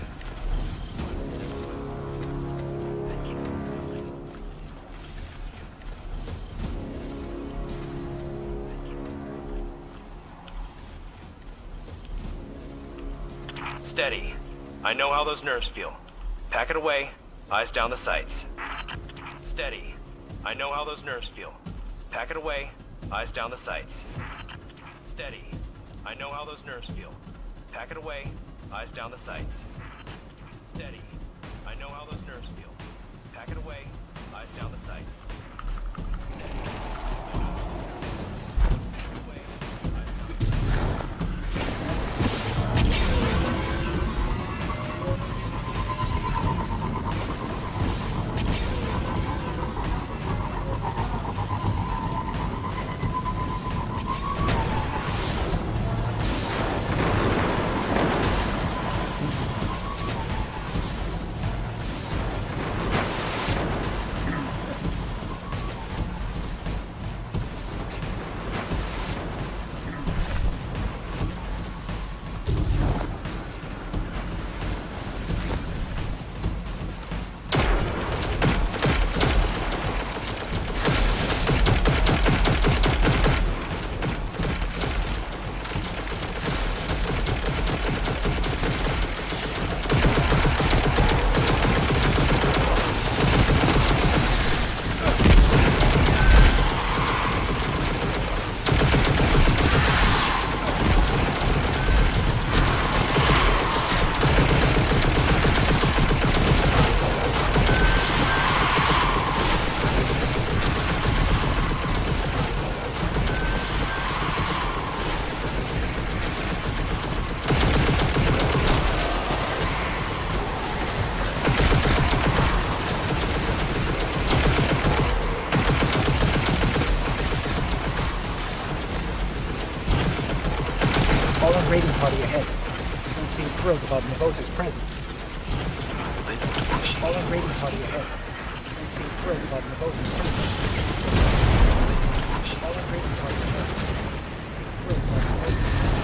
That can't be for nothing. Steady. I know how those nerves feel. Pack it away, eyes down the sights. Steady. I know how those nerves feel. Pack it away, eyes down the sights. Steady. I know how those nerves feel. Pack it away, eyes down the sights. Steady. I know how those nerves feel. Pack it away, eyes down the sights. Raiding party ahead. Don't seem thrilled about Navota's presence. All on raiding party ahead. Don't seem thrilled about Navota's presence. All on raiding party ahead. Don't seem thrilled about Navota's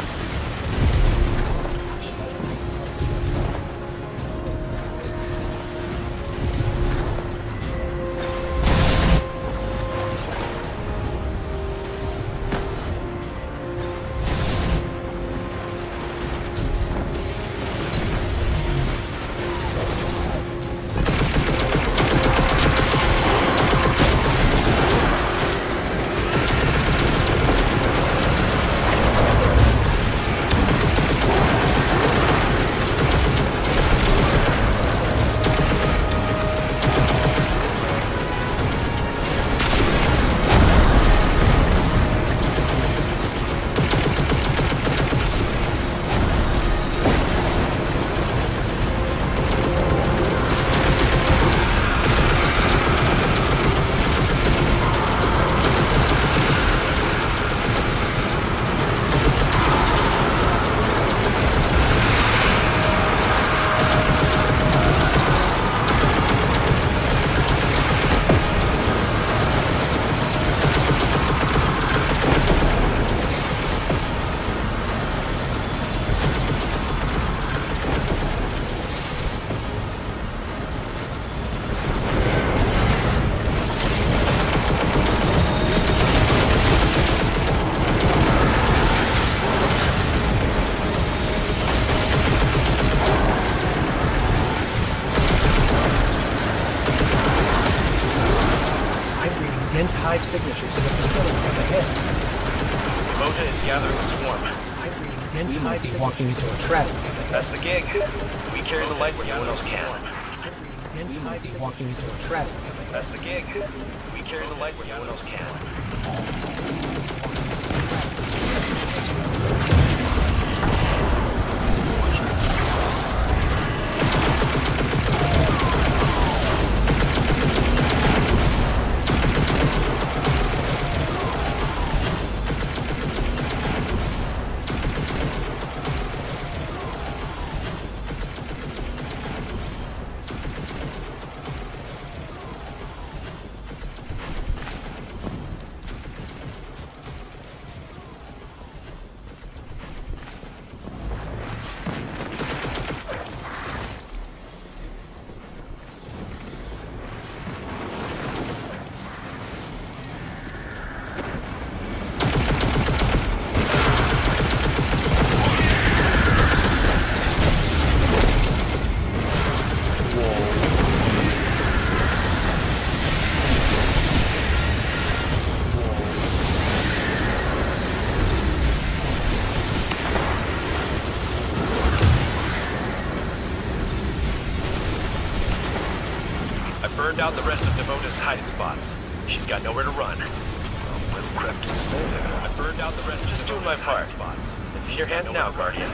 hive signatures in the facility up ahead. Navota is gathering a swarm. I'm reading dense hive signatures walking into a trap. That's the gig. We carry the light where no one else can. Dense hive walking into a trap. That's the gig. We carry the light where no one else can. I've burned out the rest of Devota's hiding spots. She's got nowhere to run. Well-crafted snare. I've burned out the rest. Just doing my part. Spots. It's in your hands now, Guardian.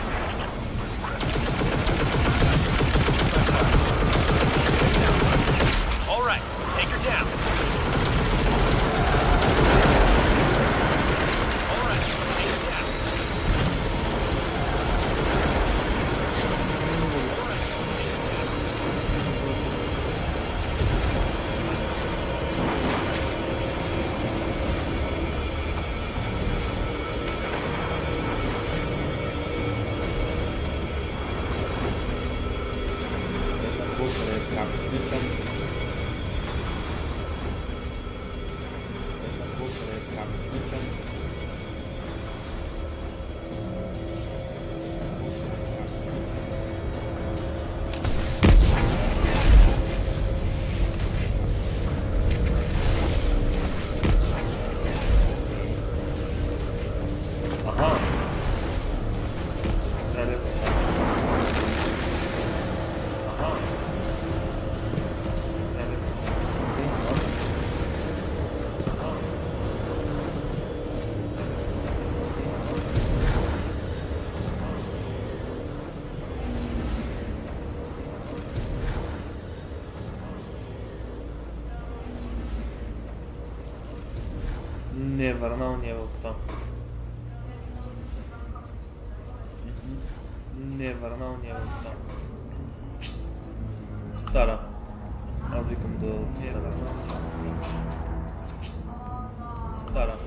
All right, take her down. All right, take her down. All right, take her down. Не, върнал ни е в това. Не, върнал ни е в това. Стара. Аз викам да... Стара. Стара.